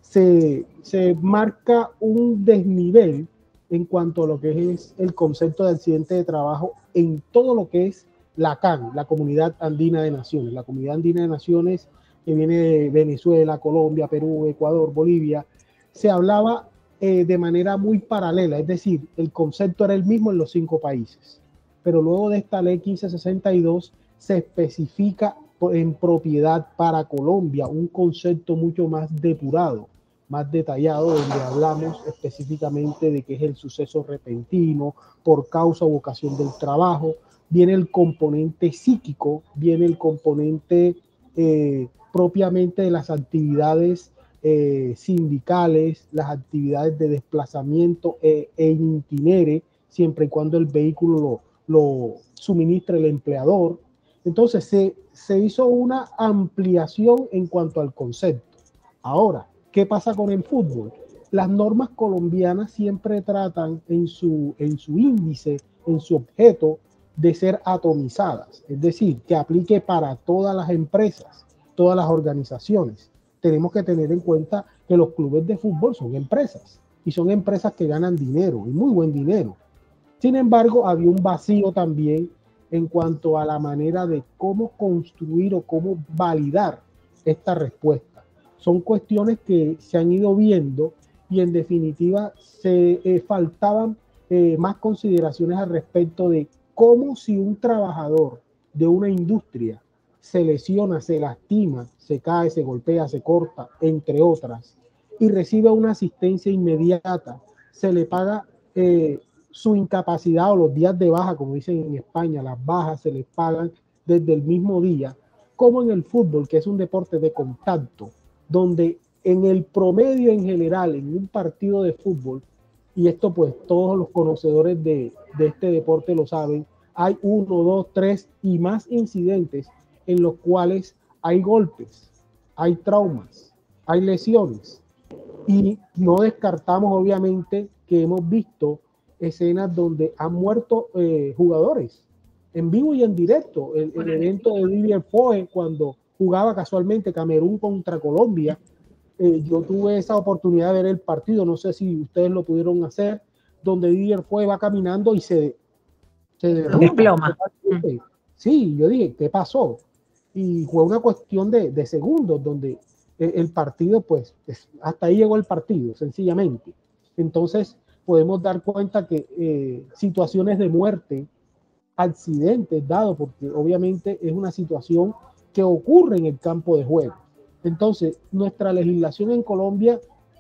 se, se marca un desnivel en cuanto a lo que es el concepto de accidente de trabajo en todo lo que es la C A N, la Comunidad Andina de Naciones. La Comunidad Andina de Naciones, que viene de Venezuela, Colombia, Perú, Ecuador, Bolivia, se hablaba eh, de manera muy paralela, es decir, el concepto era el mismo en los cinco países. Pero luego de esta ley quince sesenta y dos se especifica en propiedad para Colombia un concepto mucho más depurado, más detallado, donde hablamos específicamente de qué es el suceso repentino, por causa o ocasión del trabajo. Viene el componente psíquico, viene el componente eh, propiamente de las actividades eh, sindicales, las actividades de desplazamiento e, e itinere, siempre y cuando el vehículo lo, lo suministre el empleador. Entonces se, se hizo una ampliación en cuanto al concepto. Ahora, ¿qué pasa con el fútbol? Las normas colombianas siempre tratan en su, en su índice, en su objeto, de ser atomizadas, es decir, que aplique para todas las empresas, todas las organizaciones. Tenemos que tener en cuenta que los clubes de fútbol son empresas, y son empresas que ganan dinero, y muy buen dinero. Sin embargo, había un vacío también en cuanto a la manera de cómo construir o cómo validar esta respuesta. Son cuestiones que se han ido viendo y en definitiva se eh, faltaban eh, más consideraciones al respecto de cómo si un trabajador de una industria se lesiona, se lastima, se cae, se golpea, se corta, entre otras, y recibe una asistencia inmediata, se le paga eh, su incapacidad o los días de baja, como dicen en España, las bajas se les pagan desde el mismo día, como en el fútbol, que es un deporte de contacto, donde en el promedio en general, en un partido de fútbol, y esto pues todos los conocedores de, de este deporte lo saben, hay uno, dos, tres y más incidentes en los cuales hay golpes, hay traumas, hay lesiones. Y no descartamos obviamente que hemos visto escenas donde han muerto eh, jugadores en vivo y en directo. El, el evento de Didier Foe cuando jugaba casualmente Camerún contra Colombia, eh, yo tuve esa oportunidad de ver el partido, no sé si ustedes lo pudieron hacer, donde Didier Foe va caminando y se, se desploma. Sí, yo dije, ¿qué pasó? Y fue una cuestión de, de segundos donde el, el partido, pues, es, hasta ahí llegó el partido, sencillamente. Entonces, podemos dar cuenta que eh, situaciones de muerte, accidentes dados, porque obviamente es una situación que ocurre en el campo de juego. Entonces, nuestra legislación en Colombia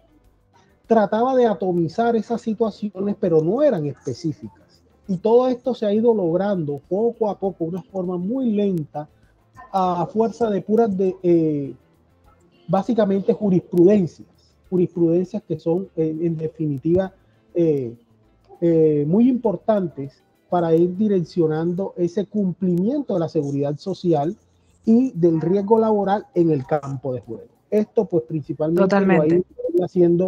trataba de atomizar esas situaciones, pero no eran específicas. Y todo esto se ha ido logrando poco a poco, de una forma muy lenta, a fuerza de puras, de, eh, básicamente jurisprudencias, jurisprudencias que son eh, en definitiva eh, eh, muy importantes para ir direccionando ese cumplimiento de la seguridad social y del riesgo laboral en el campo de juego. Esto pues principalmente Totalmente. lo ha ido haciendo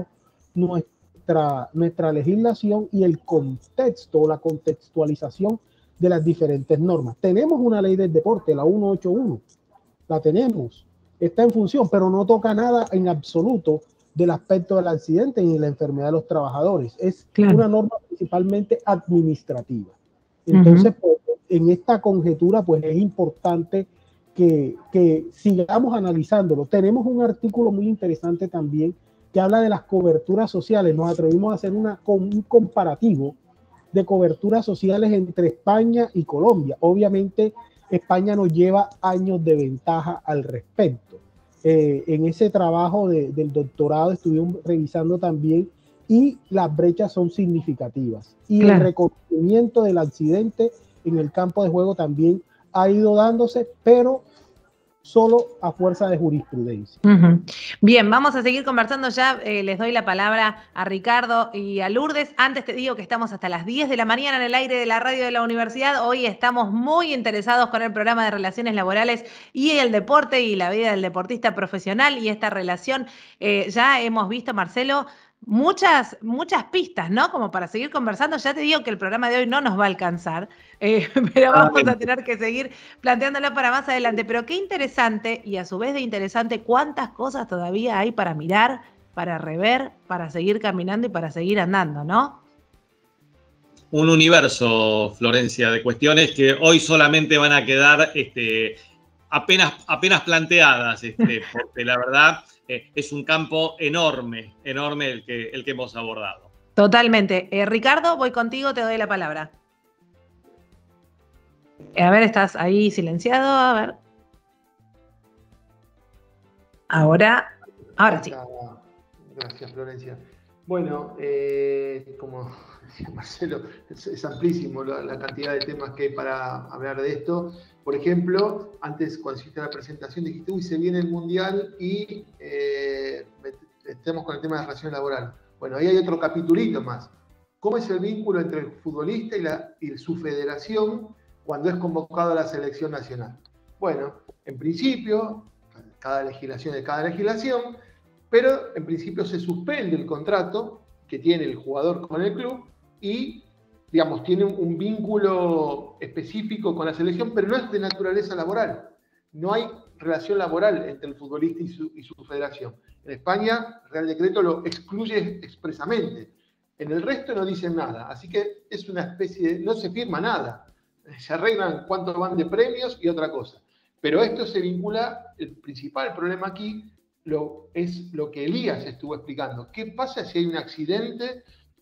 nuestra, nuestra legislación y el contexto, la contextualización de las diferentes normas. Tenemos una ley del deporte, la ciento ochenta y uno, la tenemos, está en función, pero no toca nada en absoluto del aspecto del accidente ni la enfermedad de los trabajadores. Es claro. Una norma principalmente administrativa. Entonces, uh-huh. pues, en esta conjetura, pues es importante que, que sigamos analizándolo. Tenemos un artículo muy interesante también que habla de las coberturas sociales. Nos atrevimos a hacer una, un comparativo de coberturas sociales entre España y Colombia. Obviamente, España nos lleva años de ventaja al respecto. eh, en ese trabajo de, del doctorado estuvimos revisando también y las brechas son significativas. Y claro, el reconocimiento del accidente en el campo de juego también ha ido dándose, pero solo a fuerza de jurisprudencia. Uh-huh. Bien, vamos a seguir conversando ya. Eh, les doy la palabra a Ricardo y a Lourdes. Antes te digo que estamos hasta las diez de la mañana en el aire de la radio de la universidad. Hoy estamos muy interesados con el programa de relaciones laborales y el deporte y la vida del deportista profesional y esta relación. Eh, ya hemos visto, Marcelo, Muchas, muchas pistas, ¿no? Como para seguir conversando. Ya te digo que el programa de hoy no nos va a alcanzar, eh, pero vamos a tener que seguir planteándolo para más adelante. Pero qué interesante, y a su vez de interesante, cuántas cosas todavía hay para mirar, para rever, para seguir caminando y para seguir andando, ¿no? Un universo, Florencia, de cuestiones que hoy solamente van a quedar este, apenas, apenas planteadas, este, porque la verdad... Eh, es un campo enorme, enorme el que, el que hemos abordado. Totalmente. Eh, Ricardo, voy contigo, te doy la palabra. A ver, estás ahí silenciado, a ver. Ahora, ahora sí. Gracias, Florencia. Bueno, eh, como decía Marcelo, es, es amplísimo la, la cantidad de temas que hay para hablar de esto. Por ejemplo, antes cuando hiciste la presentación dijiste, uy, se viene el Mundial y eh, estemos con el tema de relación laboral. Bueno, ahí hay otro capitulito más. ¿Cómo es el vínculo entre el futbolista y, la, y su federación cuando es convocado a la selección nacional? Bueno, en principio, cada legislación de cada legislación, pero en principio se suspende el contrato que tiene el jugador con el club y, digamos, tiene un vínculo específico con la selección, pero no es de naturaleza laboral. No hay relación laboral entre el futbolista y su, y su federación. En España, el Real Decreto lo excluye expresamente. En el resto no dicen nada. Así que es una especie de... no se firma nada. Se arreglan cuánto van de premios y otra cosa. Pero esto se vincula, el principal problema aquí lo, es lo que Elías estuvo explicando. ¿Qué pasa si hay un accidente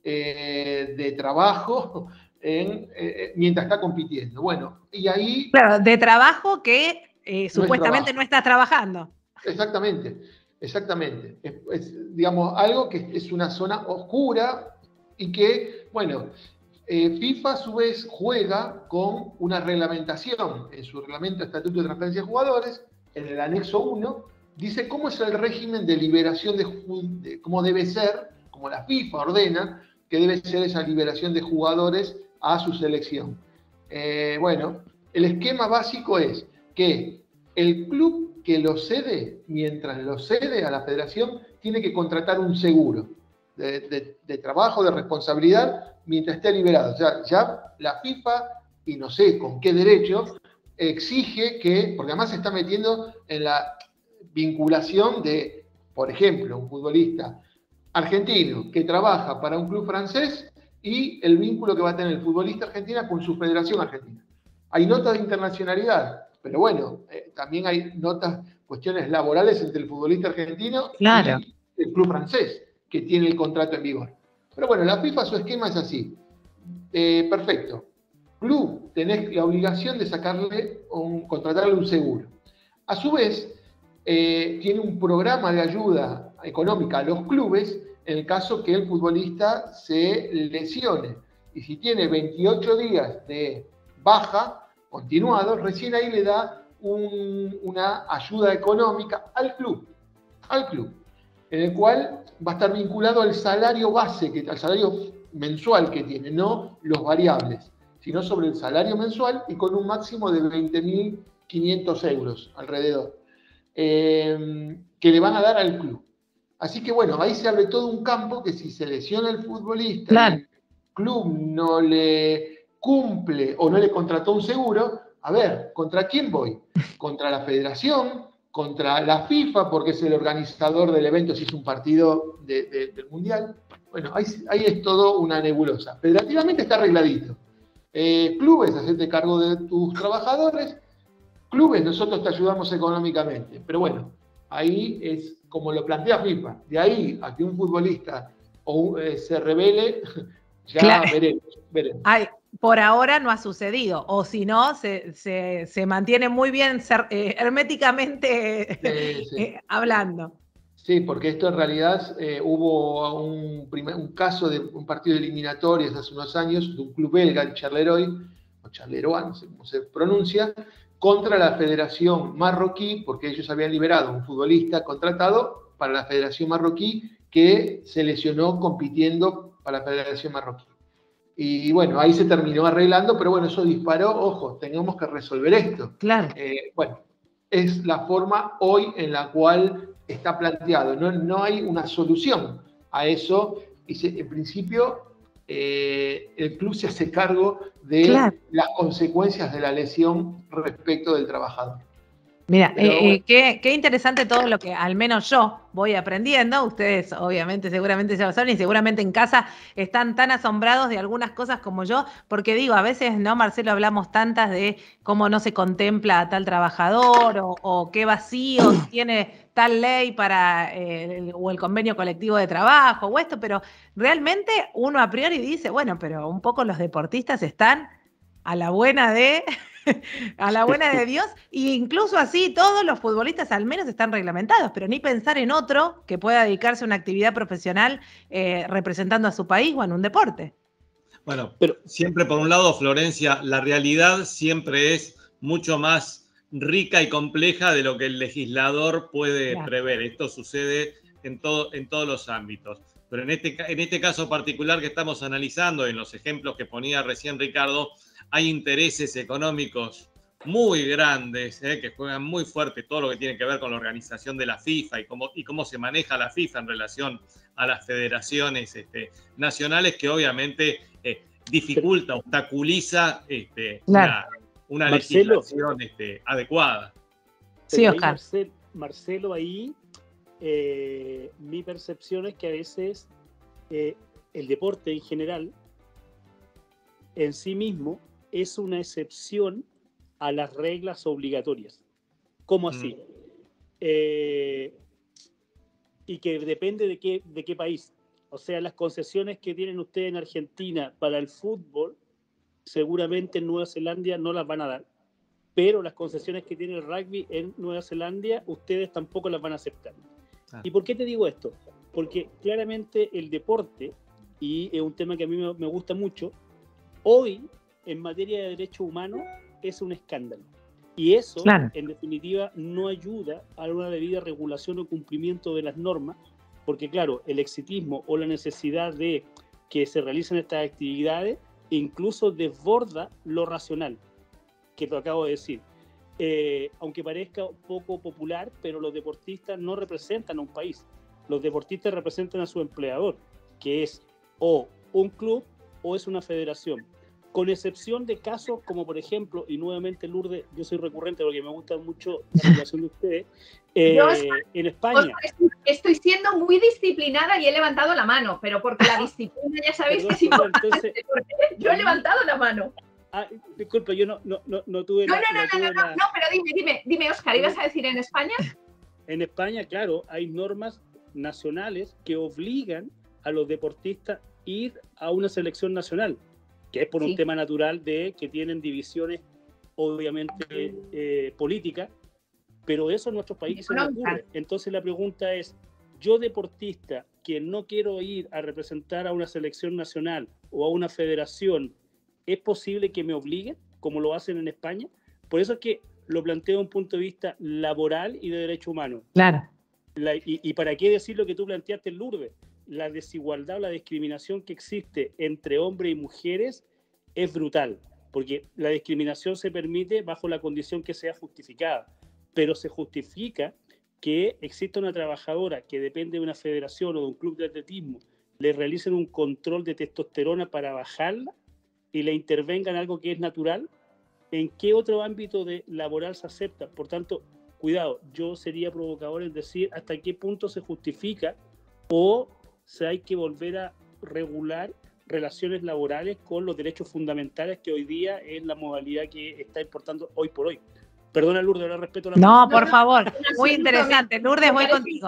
eh, de trabajo en, eh, mientras está compitiendo? Bueno, y ahí... Claro, de trabajo que eh, no supuestamente no estás trabajando. Exactamente, exactamente. Es, es, digamos, algo que es una zona oscura y que, bueno... Eh, FIFA a su vez juega con una reglamentación en su reglamento de estatuto de transferencia de jugadores, en el anexo uno, dice cómo es el régimen de liberación de, de cómo debe ser, como la FIFA ordena, que debe ser esa liberación de jugadores a su selección. Eh, bueno, el esquema básico es que el club que lo cede, mientras lo cede a la federación, tiene que contratar un seguro de, de, de trabajo, de responsabilidad, mientras esté liberado. O sea, ya la FIFA, y no sé con qué derecho, exige que, porque además se está metiendo en la vinculación de, por ejemplo, un futbolista argentino que trabaja para un club francés y el vínculo que va a tener el futbolista argentino con su federación argentina. Hay notas de internacionalidad, pero bueno, eh, también hay notas, cuestiones laborales entre el futbolista argentino claro. y el club francés que tiene el contrato en vigor. Pero bueno, la FIFA, su esquema es así. Eh, perfecto. Club, tenés la obligación de sacarle, un, contratarle un seguro. A su vez, eh, tiene un programa de ayuda económica a los clubes en el caso que el futbolista se lesione. Y si tiene veintiocho días de baja continuado, recién ahí le da un, una ayuda económica al club. Al club. En el cual va a estar vinculado al salario base, que, al salario mensual que tiene, no los variables, sino sobre el salario mensual y con un máximo de veinte mil quinientos euros alrededor, eh, que le van a dar al club. Así que bueno, ahí se abre todo un campo que si se lesiona el futbolista, claro. el club no le cumple o no le contrató un seguro, a ver, ¿contra quién voy? ¿Contra la federación? ¿Contra la FIFA, porque es el organizador del evento si es un partido de, de, del Mundial? Bueno, ahí, ahí es todo una nebulosa. Federativamente está arregladito. Eh, clubes, hacerte cargo de tus trabajadores. Clubes, nosotros te ayudamos económicamente. Pero bueno, ahí es como lo plantea FIFA. De ahí a que un futbolista o, eh, se revele, ya claro. veremos. veremos. Ay. por ahora no ha sucedido, o si no, se, se, se mantiene muy bien ser, eh, herméticamente Sí, sí. eh, hablando. Sí, porque esto en realidad eh, hubo un, primer, un caso de un partido de eliminatorias hace unos años de un club belga, el Charleroi, o Charleroi, no sé cómo se pronuncia, contra la Federación Marroquí, porque ellos habían liberado a un futbolista contratado para la Federación Marroquí que se lesionó compitiendo para la Federación Marroquí. Y bueno, ahí se terminó arreglando, pero bueno, eso disparó, ojo, tenemos que resolver esto. Claro. Eh, bueno, es la forma hoy en la cual está planteado. No, no hay una solución a eso. Y se, en principio, eh, el club se hace cargo de Claro. las consecuencias de la lesión respecto del trabajador. Mira, Pero, eh, bueno. eh, qué, qué interesante todo lo que al menos yo voy aprendiendo. Ustedes obviamente seguramente ya lo saben y seguramente en casa están tan asombrados de algunas cosas como yo, porque digo, a veces, ¿no, Marcelo? Hablamos tantas de cómo no se contempla a tal trabajador o, o qué vacíos tiene tal ley para eh, el, o el convenio colectivo de trabajo o esto, pero realmente uno a priori dice, bueno, pero un poco los deportistas están a la buena de... a la buena de Dios, e incluso así todos los futbolistas al menos están reglamentados, pero ni pensar en otro que pueda dedicarse a una actividad profesional eh, representando a su país o en un deporte. Bueno, pero siempre por un lado, Florencia, la realidad siempre es mucho más rica y compleja de lo que el legislador puede claro. prever. Esto sucede en, todo, en todos los ámbitos. Pero en este, en este caso particular que estamos analizando, en los ejemplos que ponía recién Ricardo, hay intereses económicos muy grandes, eh, que juegan muy fuerte todo lo que tiene que ver con la organización de la FIFA y cómo, y cómo se maneja la FIFA en relación a las federaciones este, nacionales, que obviamente eh, dificulta, obstaculiza este, claro. una, una legislación este, adecuada. Sí, Oscar. Marcelo, Marcelo, ahí eh, mi percepción es que a veces eh, el deporte en general en sí mismo es una excepción a las reglas obligatorias. ¿Cómo así? Mm. Eh, y que depende de qué, de qué país. O sea, las concesiones que tienen ustedes en Argentina para el fútbol, seguramente en Nueva Zelanda no las van a dar. Pero las concesiones que tiene el rugby en Nueva Zelanda, ustedes tampoco las van a aceptar. Ah. ¿Y por qué te digo esto? Porque claramente el deporte, y es un tema que a mí me, me gusta mucho, hoy, en materia de derechos humanos, es un escándalo. Y eso, claro. en definitiva, no ayuda a una debida regulación o cumplimiento de las normas, porque, claro, el exitismo o la necesidad de que se realicen estas actividades incluso desborda lo racional, que te acabo de decir. Eh, aunque parezca poco popular, pero los deportistas no representan a un país. Los deportistas representan a su empleador, que es o un club o es una federación. Con excepción de casos como, por ejemplo, y nuevamente Lourdes, yo soy recurrente porque me gusta mucho la relación de ustedes, eh, yo estoy, en España. Estoy siendo muy disciplinada y he levantado la mano, pero porque la disciplina ya sabéis perdón, que es importante. Entonces, yo he levantado la mano. Ah, disculpa, yo no, no, no, no tuve no, la... No, no, no, no, no, la... no, pero dime, dime, dime, Oscar, ¿ibas a decir en España? En España, claro, hay normas nacionales que obligan a los deportistas a ir a una selección nacional, que es por sí. un tema natural de que tienen divisiones, obviamente, eh, políticas, pero eso en nuestros países no ocurre. Entonces la pregunta es, yo deportista que no quiero ir a representar a una selección nacional o a una federación, ¿es posible que me obliguen, como lo hacen en España? Por eso es que lo planteo desde un punto de vista laboral y de derechos humanos. Claro. La, y, y para qué decir lo que tú planteaste, Lourdes, la desigualdad o la discriminación que existe entre hombres y mujeres es brutal, porque la discriminación se permite bajo la condición que sea justificada, pero se justifica que exista una trabajadora que depende de una federación o de un club de atletismo, le realicen un control de testosterona para bajarla y le intervengan algo que es natural. ¿En qué otro ámbito de laboral se acepta? Por tanto, cuidado, yo sería provocador en decir hasta qué punto se justifica o se hay que volver a regular relaciones laborales con los derechos fundamentales que hoy día es la modalidad que está importando hoy por hoy. Perdona, Lourdes, ahora respeto la... No, por favor, muy interesante. Lourdes, voy contigo.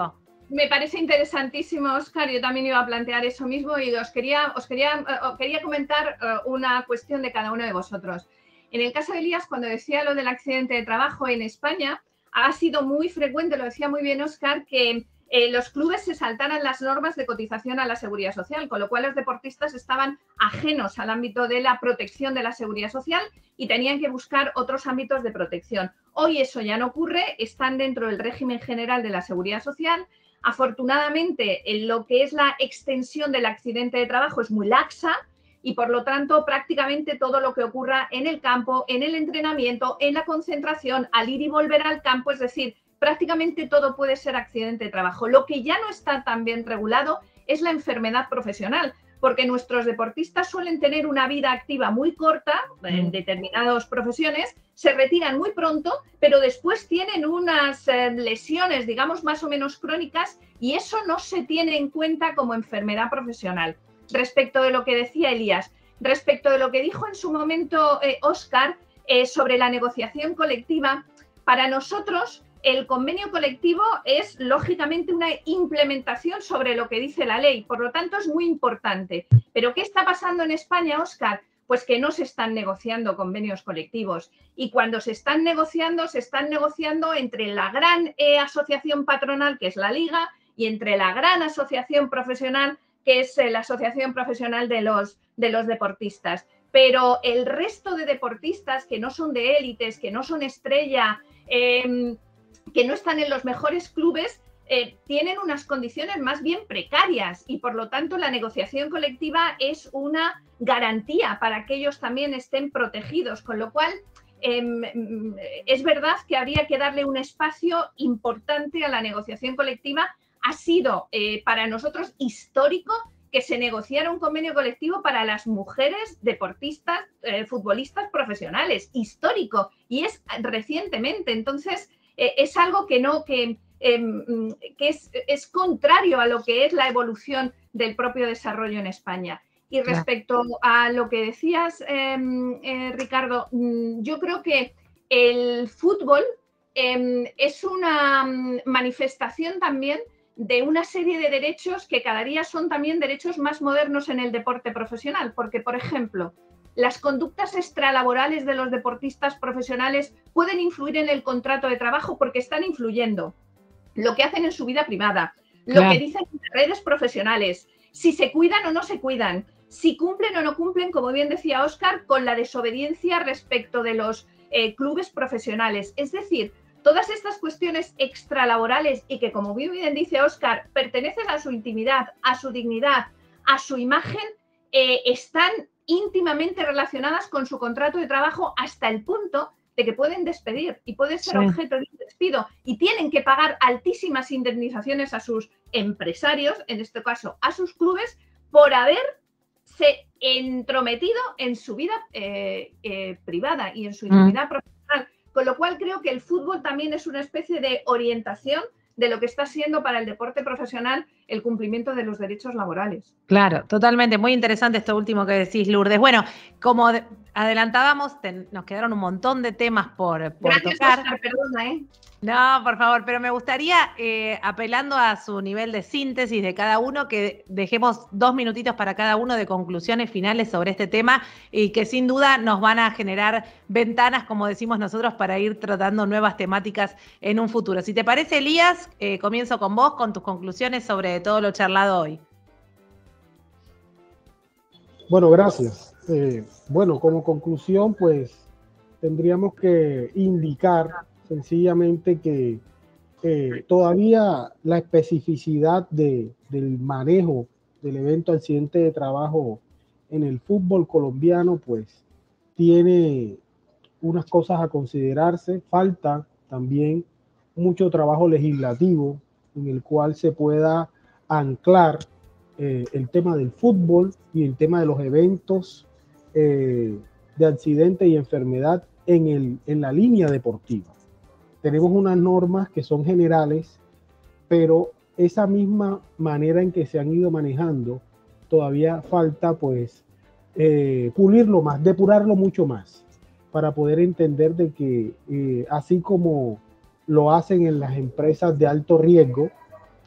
Me parece interesantísimo, Óscar. Yo también iba a plantear eso mismo y os quería, os quería, os quería comentar una cuestión de cada uno de vosotros. En el caso de Elías, cuando decía lo del accidente de trabajo en España, ha sido muy frecuente, lo decía muy bien Óscar, que eh, los clubes se saltaran las normas de cotización a la seguridad social, con lo cual los deportistas estaban ajenos al ámbito de la protección de la seguridad social y tenían que buscar otros ámbitos de protección. Hoy eso ya no ocurre, están dentro del régimen general de la seguridad social. Afortunadamente, en lo que es la extensión del accidente de trabajo es muy laxa y, por lo tanto, prácticamente todo lo que ocurra en el campo, en el entrenamiento, en la concentración, al ir y volver al campo, es decir, prácticamente todo puede ser accidente de trabajo. Lo que ya no está tan bien regulado es la enfermedad profesional, porque nuestros deportistas suelen tener una vida activa muy corta en determinadas profesiones, se retiran muy pronto, pero después tienen unas eh, lesiones, digamos, más o menos crónicas, y eso no se tiene en cuenta como enfermedad profesional. Respecto de lo que decía Elías, respecto de lo que dijo en su momento eh, Óscar eh, sobre la negociación colectiva, para nosotros el convenio colectivo es, lógicamente, una implementación sobre lo que dice la ley, por lo tanto es muy importante. ¿Pero qué está pasando en España, Óscar? Pues que no se están negociando convenios colectivos y cuando se están negociando, se están negociando entre la gran eh, asociación patronal, que es la Liga, y entre la gran asociación profesional, que es eh, la Asociación Profesional de los, de los Deportistas. Pero el resto de deportistas que no son de élites, que no son estrella, eh, que no están en los mejores clubes, eh, tienen unas condiciones más bien precarias y por lo tanto la negociación colectiva es una garantía para que ellos también estén protegidos, con lo cual eh, es verdad que habría que darle un espacio importante a la negociación colectiva. Ha sido eh, para nosotros histórico que se negociara un convenio colectivo para las mujeres deportistas, eh, futbolistas profesionales, histórico, y es recientemente. Entonces, eh, es algo que no, que, eh, que es, es contrario a lo que es la evolución del propio desarrollo en España. Y respecto a lo que decías, eh, eh, Ricardo, yo creo que el fútbol eh, es una manifestación también de una serie de derechos que cada día son también derechos más modernos en el deporte profesional, porque, por ejemplo, las conductas extralaborales de los deportistas profesionales pueden influir en el contrato de trabajo porque están influyendo lo que hacen en su vida privada, lo claro. que dicen en redes profesionales, si se cuidan o no se cuidan, si cumplen o no cumplen, como bien decía Óscar, con la desobediencia respecto de los eh, clubes profesionales. Es decir, todas estas cuestiones extralaborales y que, como bien dice Óscar, pertenecen a su intimidad, a su dignidad, a su imagen, eh, están íntimamente relacionadas con su contrato de trabajo hasta el punto de que pueden despedir y pueden ser sí. objeto de un despido y tienen que pagar altísimas indemnizaciones a sus empresarios, en este caso a sus clubes, por haberse entrometido en su vida eh, eh, privada y en su intimidad mm. profesional. Con lo cual creo que el fútbol también es una especie de orientación de lo que está siendo para el deporte profesional el cumplimiento de los derechos laborales. Claro, totalmente. Muy interesante esto último que decís, Lourdes. Bueno, como adelantábamos, te, nos quedaron un montón de temas por, por Gracias, tocar. Óscar, perdona, ¿eh? No, por favor, pero me gustaría, eh, apelando a su nivel de síntesis de cada uno, que dejemos dos minutitos para cada uno de conclusiones finales sobre este tema y que sin duda nos van a generar ventanas, como decimos nosotros, para ir tratando nuevas temáticas en un futuro. Si te parece, Elías, eh, comienzo con vos, con tus conclusiones sobre todo lo charlado hoy. Bueno, gracias. Eh, bueno, como conclusión, pues tendríamos que indicar sencillamente que eh, todavía la especificidad de, del manejo del evento accidente de trabajo en el fútbol colombiano pues tiene unas cosas a considerarse. Falta también mucho trabajo legislativo en el cual se pueda anclar eh, el tema del fútbol y el tema de los eventos eh, de accidente y enfermedad en, el, en la línea deportiva. Tenemos unas normas que son generales, pero esa misma manera en que se han ido manejando, todavía falta pues eh, pulirlo más, depurarlo mucho más, para poder entender de que eh, así como lo hacen en las empresas de alto riesgo,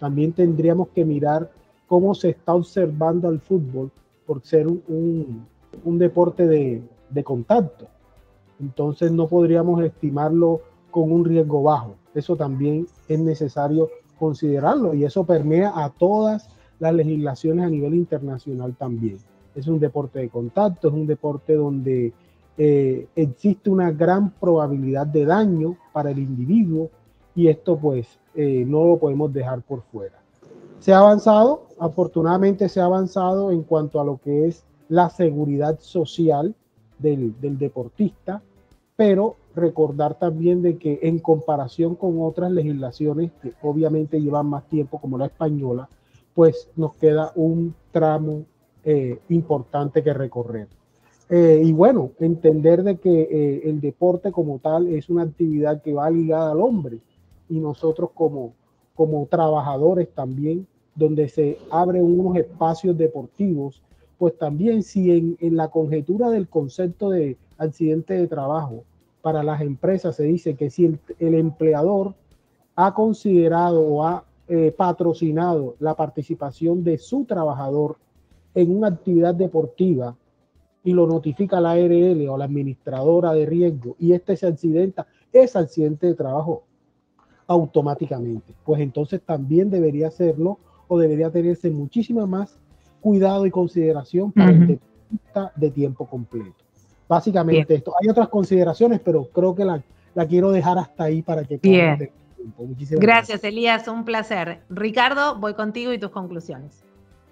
también tendríamos que mirar cómo se está observando al fútbol por ser un, un, un deporte de, de contacto. Entonces no podríamos estimarlo con un riesgo bajo. Eso también es necesario considerarlo y eso permea a todas las legislaciones a nivel internacional también. Es un deporte de contacto, es un deporte donde eh, existe una gran probabilidad de daño para el individuo y esto pues eh, no lo podemos dejar por fuera. Se ha avanzado, afortunadamente se ha avanzado en cuanto a lo que es la seguridad social del, del deportista, pero recordar también de que en comparación con otras legislaciones que obviamente llevan más tiempo, como la española, pues nos queda un tramo eh, importante que recorrer. Eh, y bueno, entender de que eh, el deporte como tal es una actividad que va ligada al hombre y nosotros como, como trabajadores también, donde se abren unos espacios deportivos, pues también si en, en la conjetura del concepto de accidente de trabajo para las empresas se dice que si el, el empleador ha considerado o ha eh, patrocinado la participación de su trabajador en una actividad deportiva y lo notifica la A R L o la administradora de riesgo y este se accidenta, es accidente de trabajo automáticamente. Pues entonces también debería hacerlo o debería tenerse muchísima más cuidado y consideración para uh-huh. el deportista de tiempo completo. Básicamente Bien. esto. Hay otras consideraciones, pero creo que la, la quiero dejar hasta ahí para que Bien. Tiempo. Muchísimas gracias, gracias, Elías. Un placer. Ricardo, voy contigo y tus conclusiones.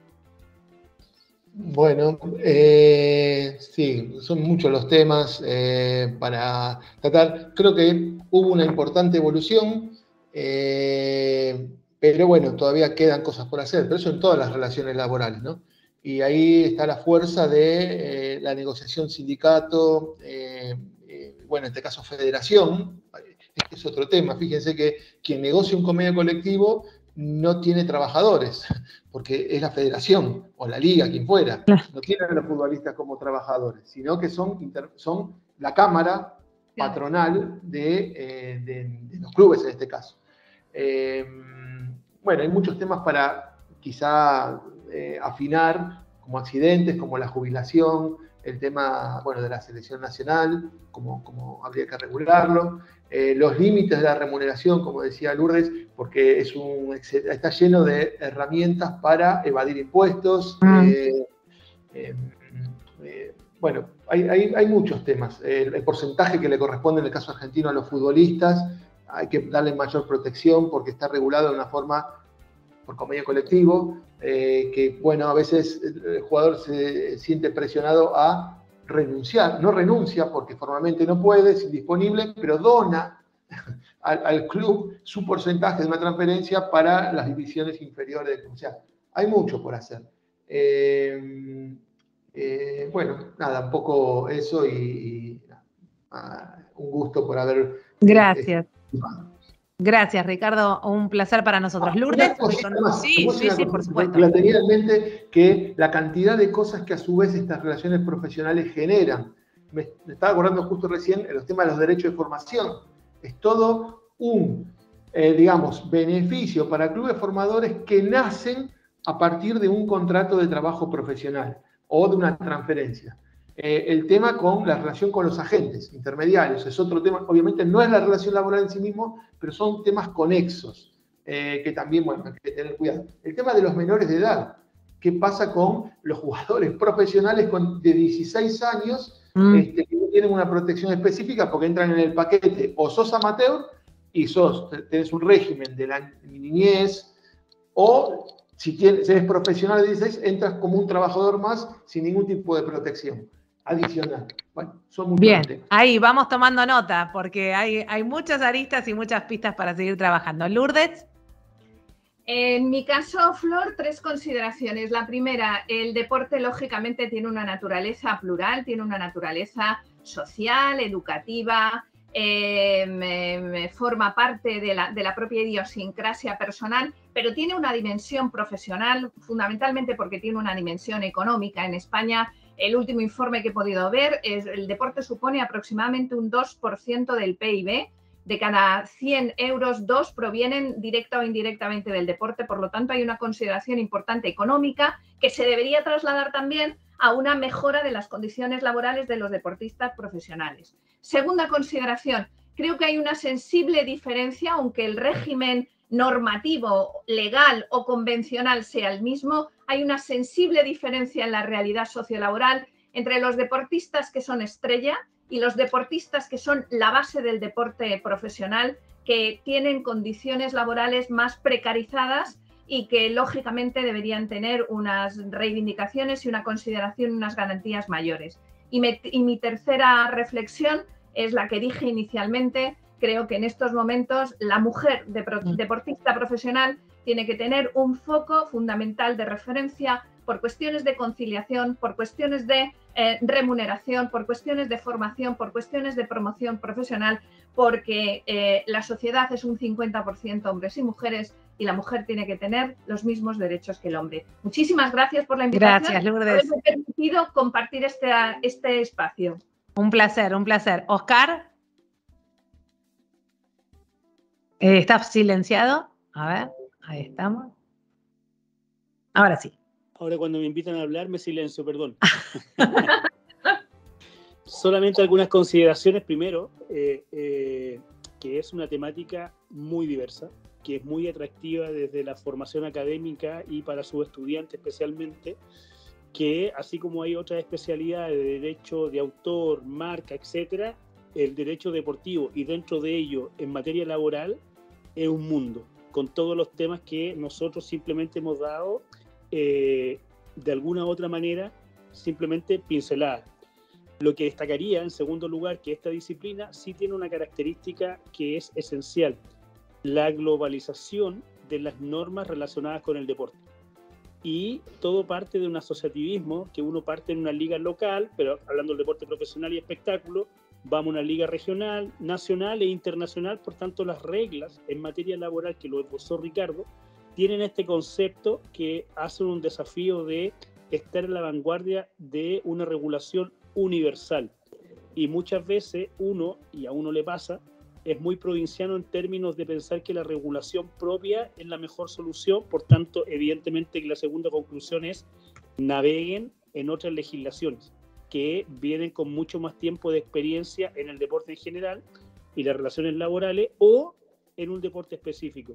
Bueno, eh, sí, son muchos los temas eh, para tratar. Creo que hubo una importante evolución, eh, pero bueno, todavía quedan cosas por hacer, pero eso en todas las relaciones laborales, ¿no? Y ahí está la fuerza de eh, la negociación sindicato, eh, eh, bueno, en este caso federación, este es otro tema. Fíjense que quien negocia un convenio colectivo no tiene trabajadores, porque es la federación o la liga, quien fuera, no tienen a los futbolistas como trabajadores, sino que son, inter, son la cámara patronal de, eh, de, de los clubes en este caso. Eh, bueno, hay muchos temas para quizá eh, afinar, como accidentes, como la jubilación, el tema, bueno, de la selección nacional, como, como habría que regularlo, eh, los límites de la remuneración, como decía Lourdes, porque es un, está lleno de herramientas para evadir impuestos. Eh, eh, eh, bueno, hay, hay, hay muchos temas. El, el porcentaje que le corresponde en el caso argentino a los futbolistas, hay que darle mayor protección porque está regulado de una forma por convenio colectivo, eh, que bueno, a veces el jugador se siente presionado a renunciar, no renuncia porque formalmente no puede, es indisponible, pero dona al, al club su porcentaje de una transferencia para las divisiones inferiores. O sea, hay mucho por hacer. Eh, eh, bueno, nada, un poco eso y, y uh, un gusto por haber... Gracias. Eh, Gracias, Ricardo. Un placer para nosotros. Lourdes, más, sí, sí, sí, por supuesto. La tenía en mente que la cantidad de cosas que a su vez estas relaciones profesionales generan. Me, me estaba acordando justo recién en los temas de los derechos de formación. Es todo un, eh, digamos, beneficio para clubes formadores que nacen a partir de un contrato de trabajo profesional o de una transferencia. Eh, el tema con la relación con los agentes intermediarios es otro tema. Obviamente no es la relación laboral en sí mismo, pero son temas conexos eh, que también, bueno, hay que tener cuidado. El tema de los menores de edad. ¿Qué pasa con los jugadores profesionales con, de dieciséis años mm. este, que no tienen una protección específica porque entran en el paquete o sos amateur y sos, tenés un régimen de la niñez, o si, tienes, si eres profesional de dieciséis, entras como un trabajador más sin ningún tipo de protección adicional. Bueno, son muchos Bien, temas. Ahí vamos tomando nota, porque hay, hay muchas aristas y muchas pistas para seguir trabajando. Lourdes. En mi caso, Flor, tres consideraciones. La primera, el deporte lógicamente tiene una naturaleza plural, tiene una naturaleza social, educativa, eh, me, me forma parte de la, de la propia idiosincrasia personal, pero tiene una dimensión profesional, fundamentalmente porque tiene una dimensión económica. En España, el último informe que he podido ver es el deporte supone aproximadamente un dos por ciento del P I B De cada cien euros, dos provienen directa o indirectamente del deporte. Por lo tanto, hay una consideración importante económica que se debería trasladar también a una mejora de las condiciones laborales de los deportistas profesionales. Segunda consideración, creo que hay una sensible diferencia, aunque el régimen normativo, legal o convencional sea el mismo, hay una sensible diferencia en la realidad sociolaboral entre los deportistas que son estrella y los deportistas que son la base del deporte profesional, que tienen condiciones laborales más precarizadas y que lógicamente deberían tener unas reivindicaciones y una consideración, unas garantías mayores. Y, me, y mi tercera reflexión es la que dije inicialmente. Creo que en estos momentos la mujer de pro, deportista profesional tiene que tener un foco fundamental de referencia por cuestiones de conciliación, por cuestiones de eh, remuneración, por cuestiones de formación, por cuestiones de promoción profesional, porque eh, la sociedad es un cincuenta por ciento hombres y mujeres y la mujer tiene que tener los mismos derechos que el hombre. Muchísimas gracias por la invitación. Gracias, Lourdes. Por haberme permitido compartir este, este espacio. Un placer, un placer. Oscar, eh, ¿está silenciado? A ver, ahí estamos. Ahora sí. Ahora cuando me invitan a hablar me silencio, perdón. Solamente algunas consideraciones. Primero, eh, eh, que es una temática muy diversa, que es muy atractiva desde la formación académica y para sus estudiantes especialmente, que así como hay otras especialidades de derecho de autor, marca, etcétera, el derecho deportivo y dentro de ello en materia laboral es un mundo, con todos los temas que nosotros simplemente hemos dado eh, de alguna u otra manera, simplemente pinceladas. Lo que destacaría, en segundo lugar, que esta disciplina sí tiene una característica que es esencial, la globalización de las normas relacionadas con el deporte. Y todo parte de un asociativismo, que uno parte en una liga local, pero hablando del deporte profesional y espectáculo, vamos a una liga regional, nacional e internacional. Por tanto, las reglas en materia laboral, que lo esbozó Ricardo, tienen este concepto que hace un desafío de estar en la vanguardia de una regulación universal. Y muchas veces uno, y a uno le pasa, es muy provinciano en términos de pensar que la regulación propia es la mejor solución. Por tanto, evidentemente que la segunda conclusión es naveguen en otras legislaciones que vienen con mucho más tiempo de experiencia en el deporte en general y las relaciones laborales o en un deporte específico.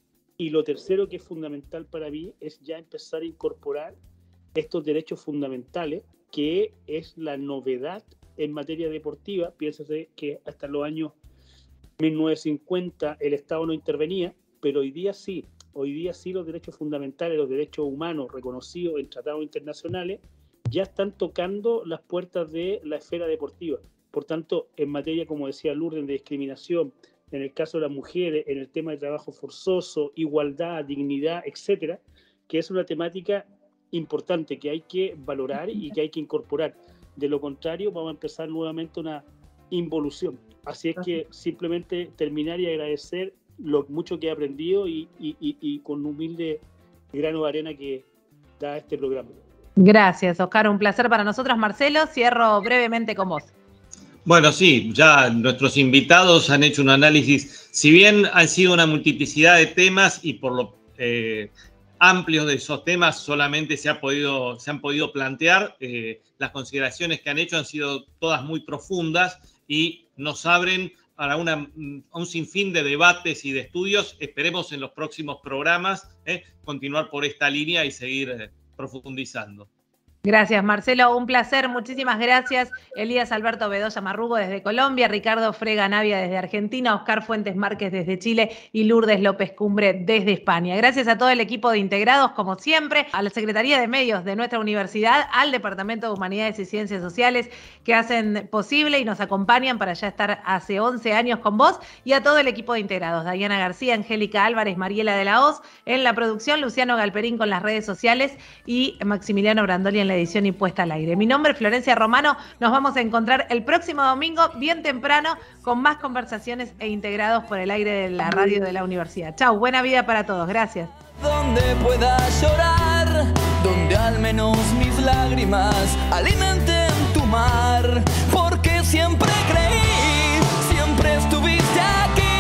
Y lo tercero que es fundamental para mí es ya empezar a incorporar estos derechos fundamentales, que es la novedad en materia deportiva. Piénsase que hasta los años mil novecientos cincuenta el Estado no intervenía, pero hoy día sí, hoy día sí los derechos fundamentales, los derechos humanos reconocidos en tratados internacionales, ya están tocando las puertas de la esfera deportiva. Por tanto, en materia, como decía Lourdes, de discriminación, en el caso de las mujeres, en el tema de trabajo forzoso, igualdad, dignidad, etcétera, que es una temática importante que hay que valorar y que hay que incorporar. De lo contrario, vamos a empezar nuevamente una involución. Así es que simplemente terminar y agradecer lo mucho que he aprendido y, y, y, y con un humilde grano de arena que da este programa. Gracias, Oscar. Un placer para nosotros. Marcelo, cierro brevemente con vos. Bueno, sí, ya nuestros invitados han hecho un análisis. Si bien han sido una multiplicidad de temas y por lo eh, amplios de esos temas solamente se, ha podido, se han podido plantear, eh, las consideraciones que han hecho han sido todas muy profundas y nos abren para una, un sinfín de debates y de estudios. Esperemos en los próximos programas eh, continuar por esta línea y seguir eh, profundizando. Gracias, Marcelo. Un placer. Muchísimas gracias. Elías Alberto Bedoya Marrugo desde Colombia, Ricardo Frega Navia desde Argentina, Oscar Fuentes Márquez desde Chile y Lourdes López Cumbre desde España. Gracias a todo el equipo de integrados, como siempre, a la Secretaría de Medios de nuestra universidad, al Departamento de Humanidades y Ciencias Sociales, que hacen posible y nos acompañan para ya estar hace once años con vos, y a todo el equipo de integrados, Dayana García, Angélica Álvarez, Mariela de la Hoz, en la producción, Luciano Galperín con las redes sociales y Maximiliano Brandoli en la edición y puesta al aire. Mi nombre es Florencia Romano. Nos vamos a encontrar el próximo domingo bien temprano con más conversaciones e integrados por el aire de la radio de la universidad. Chau, buena vida para todos. Gracias. Donde pueda llorar, donde al menos mis lágrimas alimenten tu mar, porque siempre creí, siempre estuviste aquí.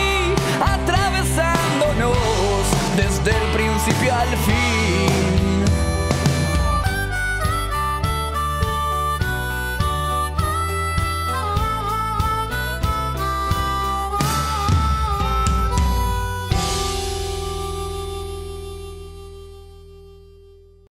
principio al fin.